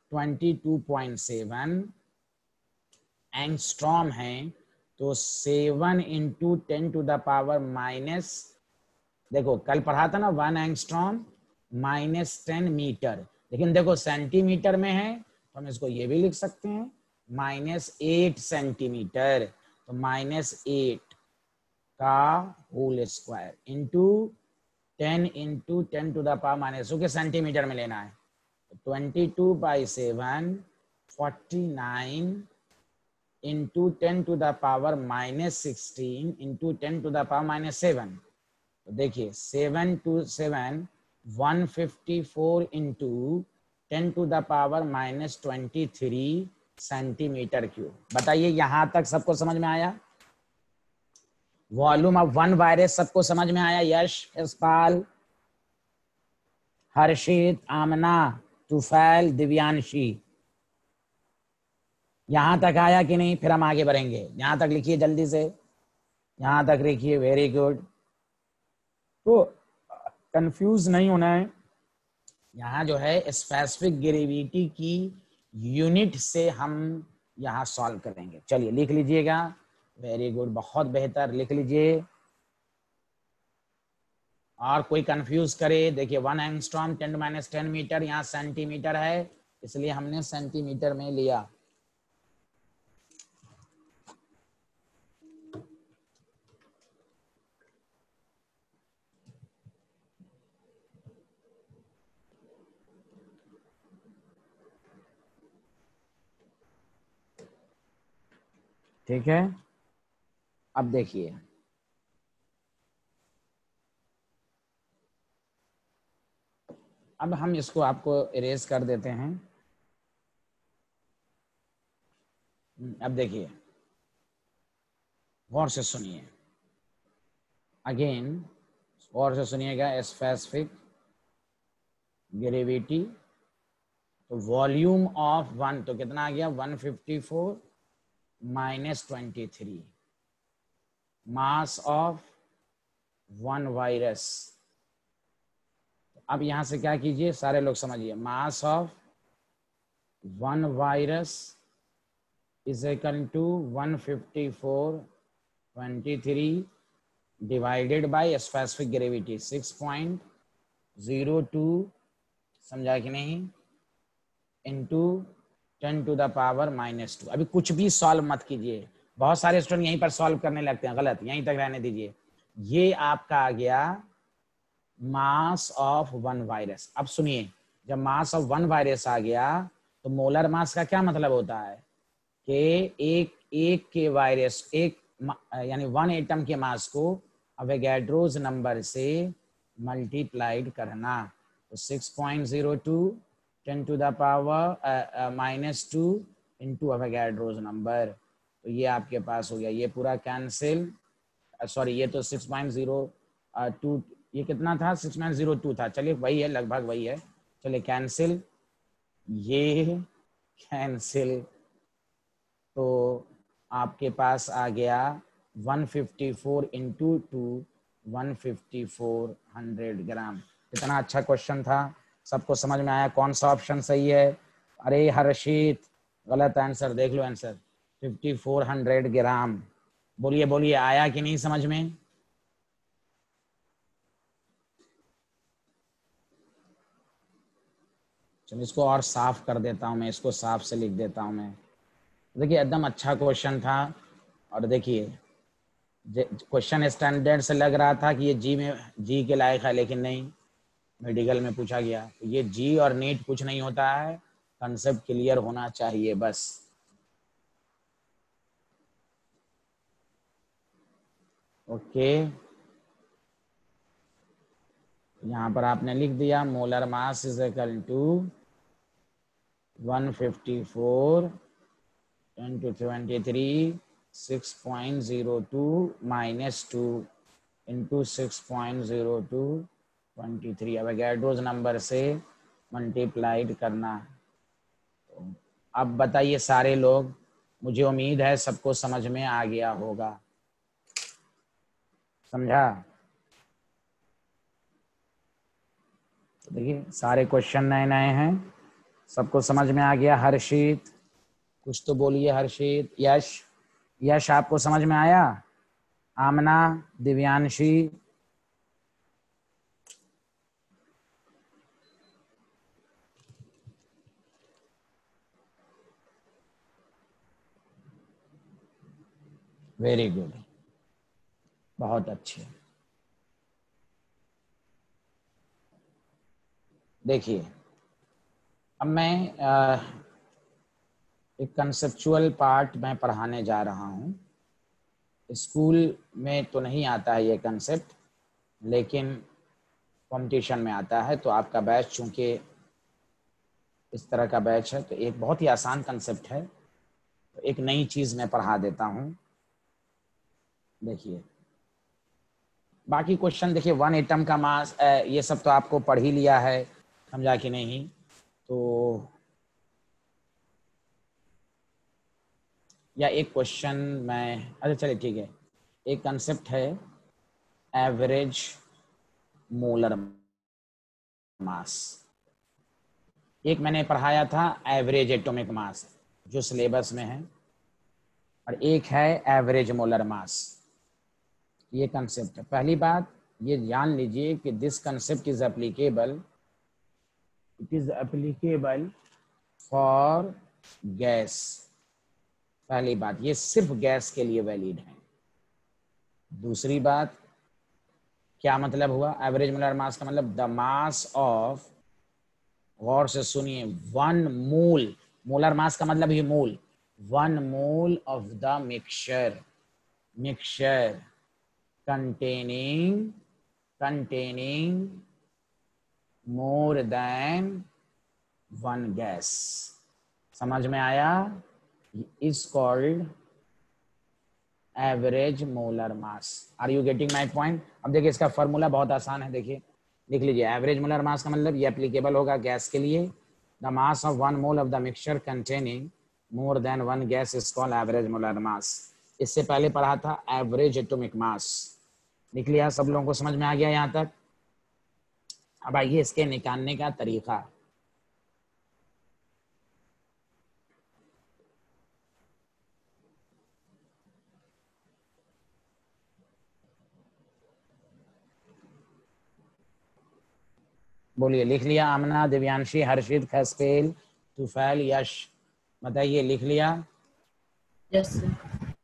22.7 एंगस्ट्रॉम है, तो 7 इंटू 10⁻⁻, देखो कल पढ़ा था ना 1 एंगस्ट्रॉम -10 मीटर, लेकिन देखो सेंटीमीटर में है तो हम इसको ये भी लिख सकते हैं -8 सेंटीमीटर, तो -8 का होल स्क्वायर इंटू 10 इंटू 10⁻⁻, के सेंटीमीटर में लेना है, 22/7 49 इंटू 10⁻⁻16 इंटू 10⁻⁻7, तो देखिए 7 to 7 154 इंटू 10⁻⁻23 सेंटीमीटर क्यूब। बताइए यहां तक सबको समझ में आया? वॉल्यूम ऑफ वन वायरस सबको समझ में आया? यश, यशपाल, हर्षित, आमना, तुफैल, दिव्यांशी, यहां तक आया कि नहीं? फिर हम आगे बढ़ेंगे, यहां तक लिखिए जल्दी से, यहां तक लिखिए, वेरी गुड। तो कंफ्यूज नहीं होना है, यहाँ जो है स्पेसिफिक ग्रेविटी की यूनिट से हम यहाँ सॉल्व करेंगे। चलिए लिख लीजिएगा। वेरी गुड, बहुत बेहतर, लिख लीजिए। और कोई कंफ्यूज करे, देखिए 1 एंगस्ट्रॉम 10⁻10 मीटर, यहाँ सेंटीमीटर है इसलिए हमने सेंटीमीटर में लिया। ठीक है, अब देखिए अब हम इसको आपको इरेज कर देते हैं। अब देखिए गौर से सुनिए, अगेन गौर से सुनिएगा। स्पेसिफिक ग्रेविटी, तो वॉल्यूम ऑफ 1 तो कितना आ गया 154 - 23, मास ऑफ 1 वायरस। अब यहां से क्या कीजिए, सारे लोग समझिए, mass of 1 virus is equal to 154/23 divided by specific gravity 6.02, समझा कि नहीं, इंटू 10⁻⁻²। अभी कुछ भी सॉल्व मत कीजिए, बहुत सारे स्टूडेंट यहीं पर सॉल्व करने लगते हैं, गलत, यहीं तक रहने दीजिए। ये आपका आ गया मास ऑफ 1 वायरस। अब सुनिए, जब मास ऑफ 1 वायरस आ गया तो मोलर मास का क्या मतलब होता है कि एक के वायरस, एक यानी 1 एटम के मास को अवोगाड्रोस नंबर से मल्टीप्लाइड करना। तो 6.02 10⁻⁻² इंटू अवोगाड्रोस नंबर। तो ये आपके पास हो गया, ये पूरा कैंसिल, सॉरी ये तो 6.02, ये कितना था 6.02 था, चलिए वही है, लगभग वही है, चलिए कैंसिल, ये कैंसिल, तो आपके पास आ गया 154 इंटू 2 15400 ग्राम। कितना अच्छा क्वेश्चन था, सबको समझ में आया कौन सा ऑप्शन सही है? अरे हर्षित गलत आंसर, देख लो आंसर 5400 ग्राम। बोलिए बोलिए, आया कि नहीं समझ में? चलो इसको और साफ कर देता हूं मैं, इसको साफ से लिख देता हूं मैं। देखिए एकदम अच्छा क्वेश्चन था, और देखिए क्वेश्चन स्टैंडर्ड से लग रहा था कि ये जी के लायक है, लेकिन नहीं, मेडिकल में पूछा गया। ये जी और नीट कुछ नहीं होता है, कंसेप्ट क्लियर होना चाहिए बस। ओके, यहाँ पर आपने लिख दिया molar mass is equal to 154 × 23 6.02 - 2 into 6.02 23 Avogadro's number से मल्टीप्लाइड करना। अब बताइए सारे लोग, मुझे उम्मीद है सबको समझ में आ गया होगा, समझा? देखिए सारे क्वेश्चन नए नए हैं, सबको समझ में आ गया। हर्षित कुछ तो बोलिए, हर्षित, यश, यश आपको समझ में आया? आमना, दिव्यांशी, वेरी गुड, बहुत अच्छे। देखिए अब मैं एक कंसेप्चुअल पार्ट मैं पढ़ाने जा रहा हूँ। स्कूल में तो नहीं आता है ये कंसेप्ट, लेकिन कंपटीशन में आता है। तो आपका बैच चूंकि इस तरह का बैच है, तो एक बहुत ही आसान कंसेप्ट है, तो एक नई चीज़ मैं पढ़ा देता हूँ। देखिए बाकी क्वेश्चन, देखिए 1 एटम का मास, ये सब तो आपको पढ़ ही लिया है, समझा कि नहीं? तो या एक क्वेश्चन मैं, अच्छा चलिए ठीक है, एक कंसेप्ट है एवरेज मोलर मास। एक मैंने पढ़ाया था एवरेज एटॉमिक मास जो सिलेबस में है, और एक है एवरेज मोलर मास। ये कंसेप्ट है। पहली बात ये जान लीजिए कि this concept is applicable, it is applicable for gas. पहली बात ये सिर्फ गैस के लिए वैलिड है। दूसरी बात क्या मतलब हुआ एवरेज मोलर मास का? मतलब द मास ऑफ, गौर से सुनिए, 1 मोल, मोलर मास का मतलब ही mole, 1 mole of the mixture containing more than 1 gas. समझ में आया? Is called average molar mass. Are you getting my point? अब देखिए इसका फॉर्मूला बहुत आसान है, देखिए लिख लीजिए। एवरेज मोलर मास का मतलब ये एप्लीकेबल होगा गैस के लिए। The mass of 1 mole of the mixture containing more than 1 gas is called average molar mass. इससे पहले पढ़ा था एवरेज एटॉमिक मास। लिख लिया? सब लोगों को समझ में आ गया यहाँ तक? अब आइए इसके निकालने का तरीका। बोलिए, लिख लिया? आमना, दिव्यांशी, हर्षित, खसपेल, तुफैल, यश, बताइए लिख लिया? Yes sir.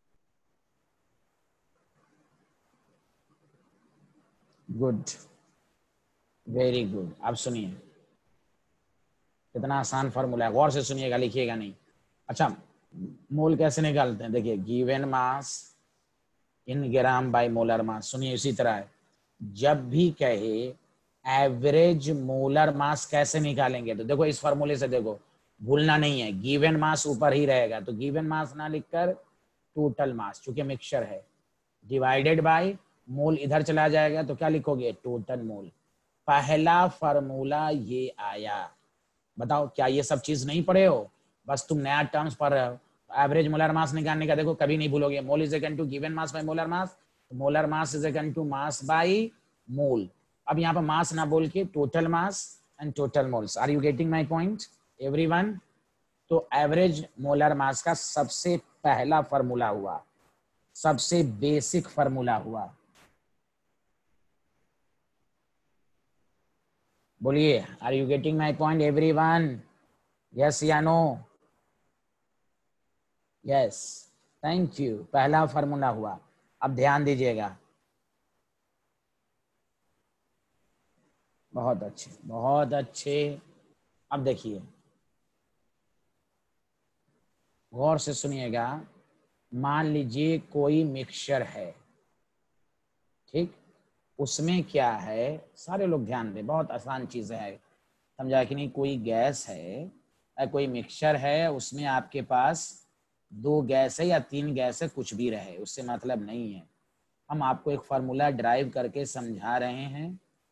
Good, very good. अब सुनिए कितना आसान फॉर्मूला है, गौर से सुनिएगा, लिखिएगा नहीं। अच्छा, मोल कैसे निकालते हैं? देखिए given mass in gram by molar mass. सुनिए इसी तरह है, जब भी कहे एवरेज मोलर मास कैसे निकालेंगे, तो देखो इस फॉर्मूले से, देखो भूलना नहीं है, गिवन मास ऊपर ही रहेगा, तो गिवन मास ना लिखकर टोटल मास, चूंकि मिक्सचर है, डिवाइडेड बाय मोल इधर चला जाएगा, तो क्या लिखोगे? Total mole. पहला फॉर्मूला ये आया। बताओ क्या ये सब चीज नहीं पढ़े हो, बस तुम नया टर्म्स पढ़ रहे हो? एवरेज मोलर मास निकालने का देखो कभी नहीं भूलोगे, mole is equal to given mass by molar mass, molar mass is equal to mass by mole. अब यहाँ पर मास ना बोल के total mass and total moles. Are you getting my point everyone? तो एवरेज मोलर मास का सबसे पहला फॉर्मूला हुआ, सबसे बेसिक फॉर्मूला हुआ। बोलिए, are you getting my point everyone? Yes या नो? Yes, thank you. पहला फॉर्मूला हुआ। अब ध्यान दीजिएगा, बहुत अच्छे, बहुत अच्छे। अब देखिए गौर से सुनिएगा, मान लीजिए कोई मिक्सचर है, ठीक, उसमें क्या है, सारे लोग ध्यान दें, बहुत आसान चीज है, समझा कि नहीं? कोई गैस है या कोई मिक्सचर है, उसमें आपके पास 2 गैस है या 3 गैस है, कुछ भी रहे, उससे मतलब नहीं है। हम आपको एक फार्मूला ड्राइव करके समझा रहे हैं,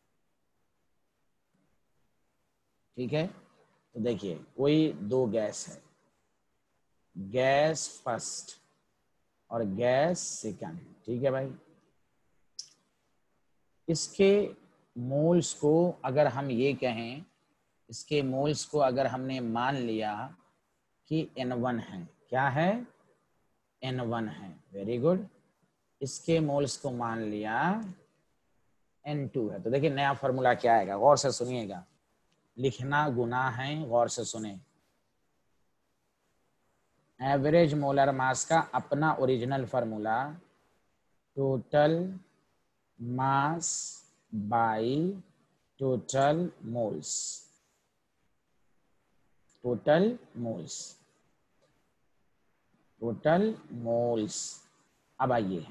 ठीक है? तो देखिए कोई 2 गैस है, गैस फर्स्ट और गैस सेकंड, ठीक है भाई? इसके मोल्स को अगर हम ये कहें, इसके मोल्स को अगर हमने मान लिया कि N1 है, क्या है? N1 है, वेरी गुड। इसके मोल्स को मान लिया N2 है, तो देखिए नया फॉर्मूला क्या आएगा, गौर से सुनिएगा, लिखना गुनाह है, गौर से सुने। एवरेज मोलर मास का अपना original formula, total mass by total moles, total moles, total moles. अब आइए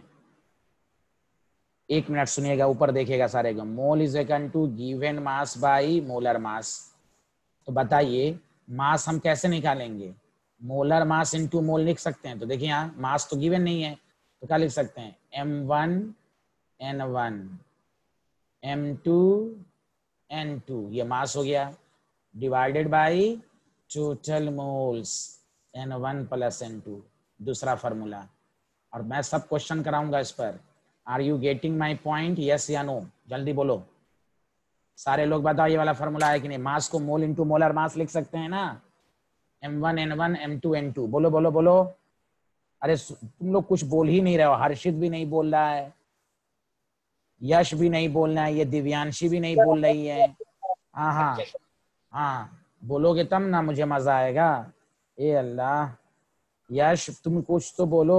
1 मिनट सुनिएगा, ऊपर देखिएगा सारे का, mole is equal to given mass by molar mass. तो बताइए मास हम कैसे निकालेंगे? मोलर मास इनटू मोल लिख सकते हैं, तो देखिए यहाँ मास तो गिवन नहीं है, तो क्या लिख सकते हैं? M1 N1 M2 N2, ये मास हो गया, divided by total moles N1 plus N2, दूसरा फॉर्मूला। और मैं सब क्वेश्चन कराऊंगा इस पर। Are you getting my point? Yes या नो? जल्दी बोलो। सारे लोग बताओ ये वाला फॉर्मूला है कि नहीं? मास को मोल इंटू मोलर मास लिख सकते हैं ना, M1N1 M2N2। बोलो बोलो बोलो। अरे तुम लोग कुछ बोल ही नहीं रहे हो, हर्षित भी नहीं बोल रहा है, यश भी नहीं बोल रहा है, ये दिव्यांशी भी नहीं बोल रही है। हाँ हाँ हाँ, बोलोगे तब ना मुझे मजा आएगा। ए अल्लाह, यश तुम कुछ तो बोलो।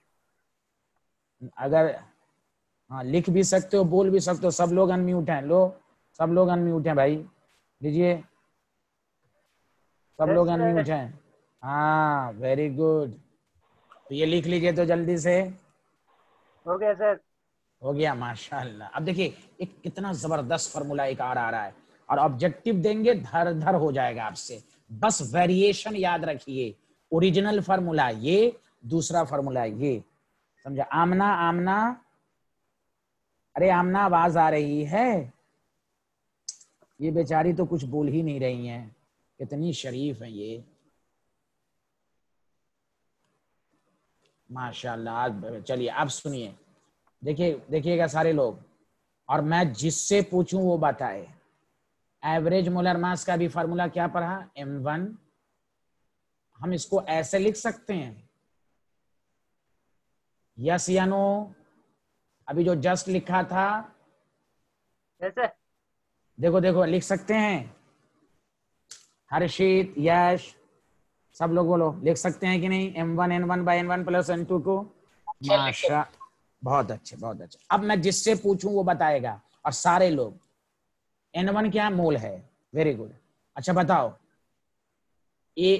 अगर हाँ लिख भी सकते हो, बोल भी सकते हो। सब लोग अनम्यूट हैं, लो सब लोग अनम्यूट हैं भाई, लीजिए सब लोग अनम्यूट हैं। हाँ वेरी गुड, तो ये लिख लीजिए तो जल्दी से। हो गया सर। हो गया, माशाल्लाह। अब देखिए एक कितना जबरदस्त फॉर्मूला एक और आ रहा है, और ऑब्जेक्टिव देंगे धर धर हो जाएगा आपसे। बस वेरिएशन याद रखिए, ओरिजिनल फार्मूला ये, दूसरा फार्मूला ये, समझा? आमना आमना, अरे आमना आवाज आ रही है? ये बेचारी तो कुछ बोल ही नहीं रही हैं, कितनी शरीफ है ये, माशाल्लाह। चलिए अब सुनिए, देखिए देखिएगा सारे लोग, और मैं जिससे पूछूं वो बताए। एवरेज मोलर मास का भी फार्मूला क्या पढ़ा? M1। हम इसको ऐसे लिख सकते हैं, यस या नो? अभी जो जस्ट लिखा था, यस सर। देखो देखो लिख सकते हैं, हर्षित यश सब लोग बोलो, लिख सकते हैं कि नहीं? M1N1/N1 प्लस N2 को। सर लिख माशा, बहुत अच्छे बहुत अच्छे। अब मैं जिससे पूछूं वो बताएगा, और सारे लोग। N1 क्या मोल है? Very good. अच्छा बताओ, a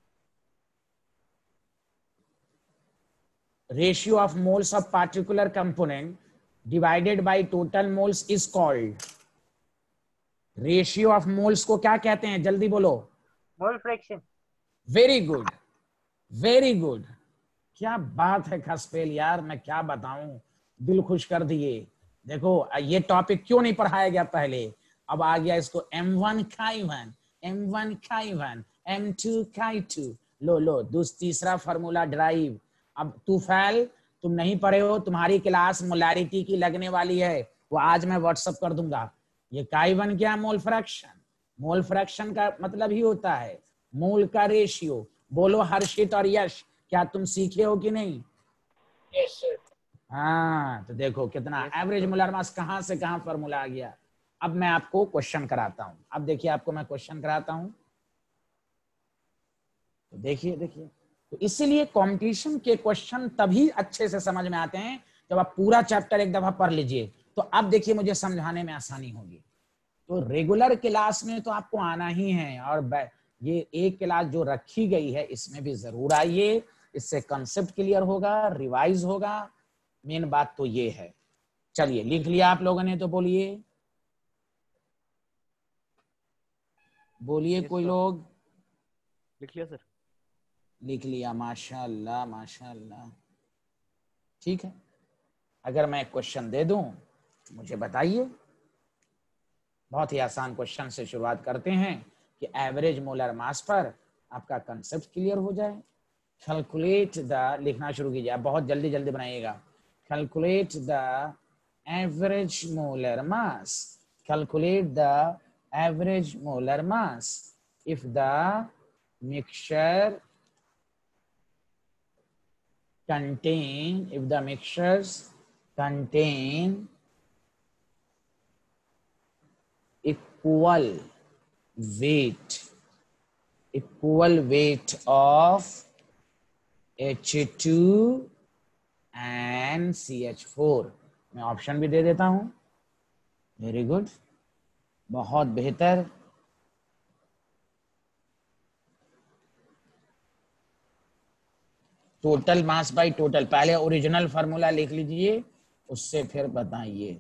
ratio of moles of particular component divided by total moles is called। Ratio of moles को क्या कहते हैं? जल्दी बोलो। Mole fraction. Very good, very good. क्या बात है खसपेल यार, मैं क्या बताऊं, दिल खुश कर दिए। देखो ये टॉपिक क्यों नहीं पढ़ाया गया पहले, अब आ गया इसको। M1 Chi1, M1 Chi1, M2 Chi2। लो लो तीसरा फार्मूला ड्राइव। अब तूफैल तुम नहीं पढ़े हो, तुम्हारी क्लास मोलैरिटी की लगने वाली है, वो आज मैं व्हाट्सअप कर दूंगा। ये Chi1 क्या? Mole fraction. मोल फ्रैक्शन का मतलब ही होता है मोल का रेशियो। बोलो हर्षित और यश, क्या तुम सीखे हो कि नहीं? Yes sir. हाँ, तो देखो कितना एवरेज मोलर मास कहाँ से कहाँ फॉर्मूला आ गया। अब मैं आपको क्वेश्चन कराता हूँ, अब देखिए आपको मैं क्वेश्चन कराता हूँ, तो देखिए देखिए। तो इसीलिए कंपटीशन के क्वेश्चन तभी अच्छे से समझ में आते हैं जब आप पूरा चैप्टर एक दफा पढ़ लीजिए, तो अब देखिए मुझे समझाने में आसानी होगी। तो रेगुलर क्लास में तो आपको आना ही है, और ये एक क्लास जो रखी गई है इसमें भी जरूर आइए, इससे कंसेप्ट क्लियर होगा, रिवाइज होगा। मेन बात तो ये है। चलिए लिख लिया आप लोगों ने तो बोलिए, बोलिए कोई लोग। लिख लिया सर। लिख लिया, माशाल्लाह माशाल्लाह। ठीक है, अगर मैं क्वेश्चन दे दूं मुझे बताइए। बहुत ही आसान क्वेश्चन से शुरुआत करते हैं कि एवरेज मोलर मास पर आपका कंसेप्ट क्लियर हो जाए। कैलकुलेट द, लिखना शुरू कीजिए, आप बहुत जल्दी जल्दी बनाइएगा। Calculate the average molar mass, calculate the average molar mass if the mixture contain, if the mixtures contain equal weight, equal weight of H2 and CH4। मैं ऑप्शन भी दे देता हूं। वेरी गुड, बहुत बेहतर। टोटल मास बाय टोटल, पहले ओरिजिनल फार्मूला लिख लीजिए, उससे फिर बताइए।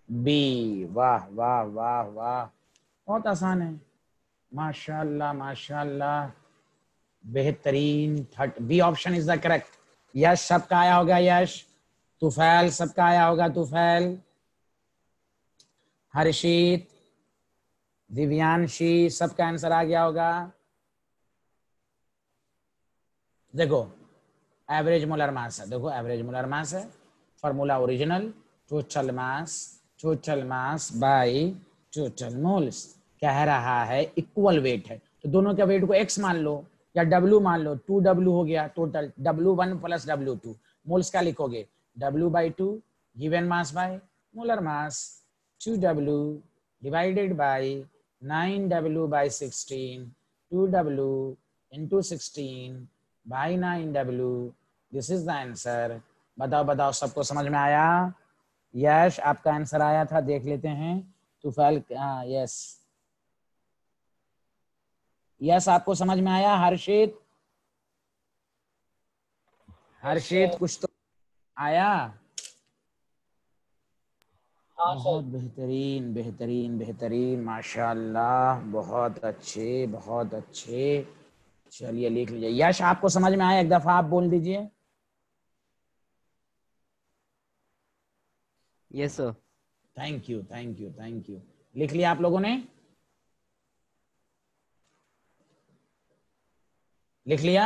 बी। वाह वाह वाह वाह, बहुत आसान है, माशाल्लाह माशाल्लाह, बेहतरीन। B option is the correct. Yash सबका आया होगा, यश। तुफैल सबका आया होगा, तुफैल। हर्षित, दिव्यांशी, सबका आंसर आ गया होगा। देखो एवरेज मोलर मास है, देखो एवरेज मोलर मास है, formula original, total mass by total moles. कह रहा है इक्वल वेट है, तो दोनों के वेट को x मान लो या w मान लो, 2w हो गया total, w1 plus w2। Moles क्या लिखोगे, w/2 given mass by molar mass, 2w divided by 9w/16, 2w into 16 by 9w। This is the answer. बताओ बताओ, सबको समझ में आया? यश आपका आंसर आया था, देख लेते हैं। तुफैल, यस यस, आपको समझ में आया? हर्षित, हर्षित सर। कुछ तो आया? हाँ बहुत सर। बेहतरीन बेहतरीन बेहतरीन, माशाल्लाह, बहुत अच्छे बहुत अच्छे। चलिए लिख लीजिए। यश आपको समझ में आया? एक दफा आप बोल दीजिए। Yes sir. Thank you thank you thank you. लिख लिया आप लोगों ने? लिख लिया?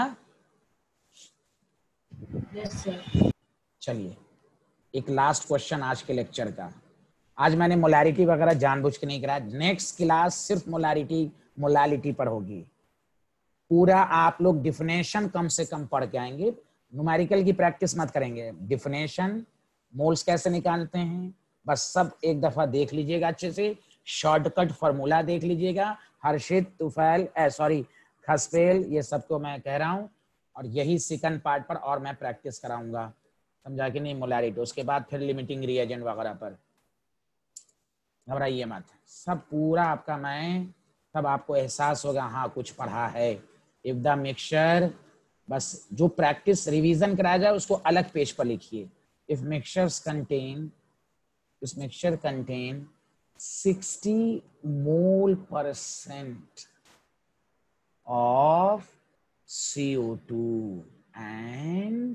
Yes, sir. चलिए एक लास्ट क्वेश्चन आज के लेक्चर का। आज मैंने मोलैरिटी वगैरह जानबूझ के नहीं कराया, नेक्स्ट क्लास सिर्फ मोलालिटी पर होगी। पूरा आप लोग डिफिनेशन कम से कम पढ़ के आएंगे, न्यूमेरिकल की प्रैक्टिस मत करेंगे। डिफिनेशन, मोल्स कैसे निकालते हैं, बस सब एक दफा देख लीजिएगा अच्छे से। शॉर्टकट फॉर्मूला देख लीजिएगा। हर्षित, तुफैल, सॉरी खसपेल, ये सबको मैं कह रहा हूँ। और यही सेकंड पार्ट पर और मैं प्रैक्टिस कराऊंगा, समझा कि नहीं? मोलैरिटी, उसके बाद फिर लिमिटिंग रिएजेंट वगैरह पर। घबराइए मत, सब पूरा आपका मैं, तब आपको एहसास होगा हाँ कुछ पढ़ा है। इफ द मिक्सचर, बस जो प्रैक्टिस रिवीजन कराया जाए उसको अलग पेज पर लिखिए। इफ मिक्सचर्स कंटेन, इस mixture contain 60 mole % of CO2 and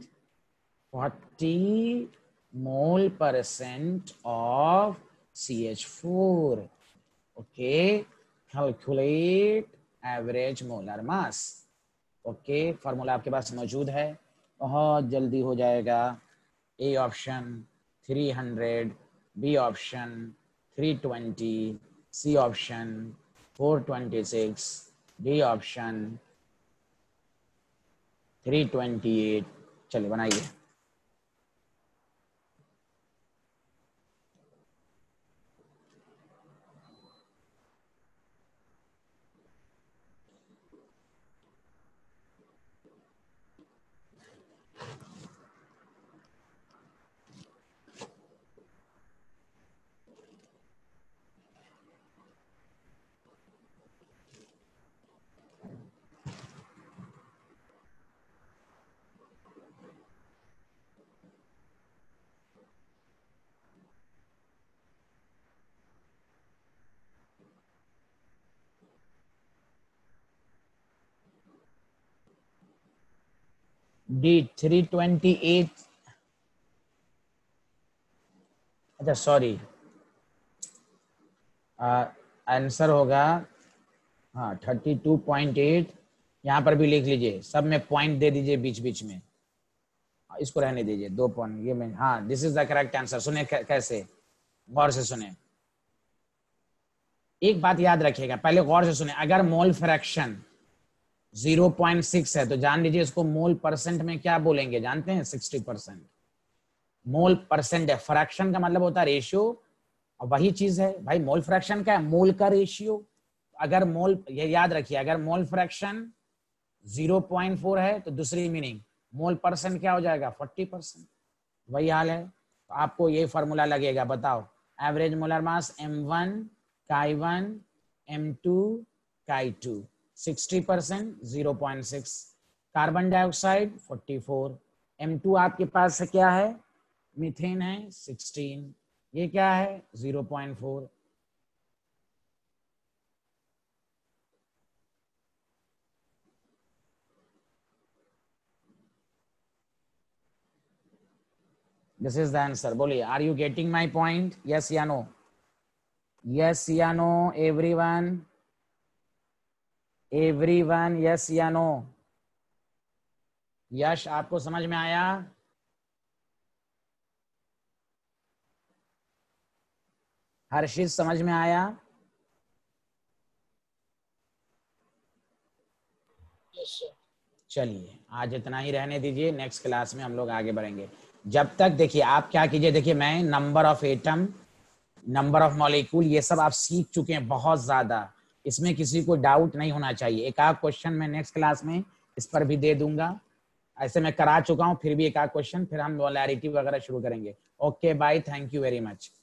40 mole % of CH4. Okay, calculate average molar mass. Okay, formula आपके पास मौजूद है, बहुत जल्दी हो जाएगा। A option 300, B option 320, C option 426, D option 328। चलिए बनाइए। डी 328, अच्छा सॉरी, आंसर होगा हाँ 32.8। यहाँ पर भी लिख लीजिए, सब में पॉइंट दे दीजिए बीच बीच में, इसको रहने दीजिए 2 पॉइंट, ये में हाँ this is the correct answer. सुने कैसे, गौर से सुने। एक बात याद रखिएगा, पहले गौर से सुने। अगर मोल फ्रैक्शन 0.6 है तो जान लीजिए इसको मोल परसेंट में क्या बोलेंगे, जानते हैं? 60%। मोल परसेंट है, फ्रैक्शन का मतलब होता है रेशियो, और वही चीज है भाई, मोल फ्रैक्शन क्या है? मोल का रेशियो। अगर मोल, ये याद रखिए, अगर मोल फ्रैक्शन 0.4 है तो दूसरी मीनिंग मोल परसेंट क्या हो जाएगा? 40%। वही हाल है, तो आपको ये फॉर्मूला लगेगा। बताओ, average molar mass M1 Chi1 M2 Chi2, 60% 0.6, carbon dioxide 44, M2 आपके पास क्या है? मीथेन है 16, ये क्या है 0.4। This is the answer. बोलिए, are you getting my point? Yes या नो? यस या नो एवरीवन? एवरीवन यस या नो? यश, आपको समझ में आया? हर्षित, समझ में आया? Yes sir. चलिए आज इतना ही रहने दीजिए, नेक्स्ट क्लास में हम लोग आगे बढ़ेंगे। जब तक देखिए आप क्या कीजिए, देखिए मैं number of atom, number of molecule, ये सब आप सीख चुके हैं बहुत ज्यादा, इसमें किसी को डाउट नहीं होना चाहिए। एक आध क्वेश्चन मैं नेक्स्ट क्लास में इस पर भी दे दूंगा, ऐसे मैं करा चुका हूँ, फिर भी एक आध क्वेश्चन, फिर हम मोलैरिटी वगैरह शुरू करेंगे। Okay bye, thank you very much.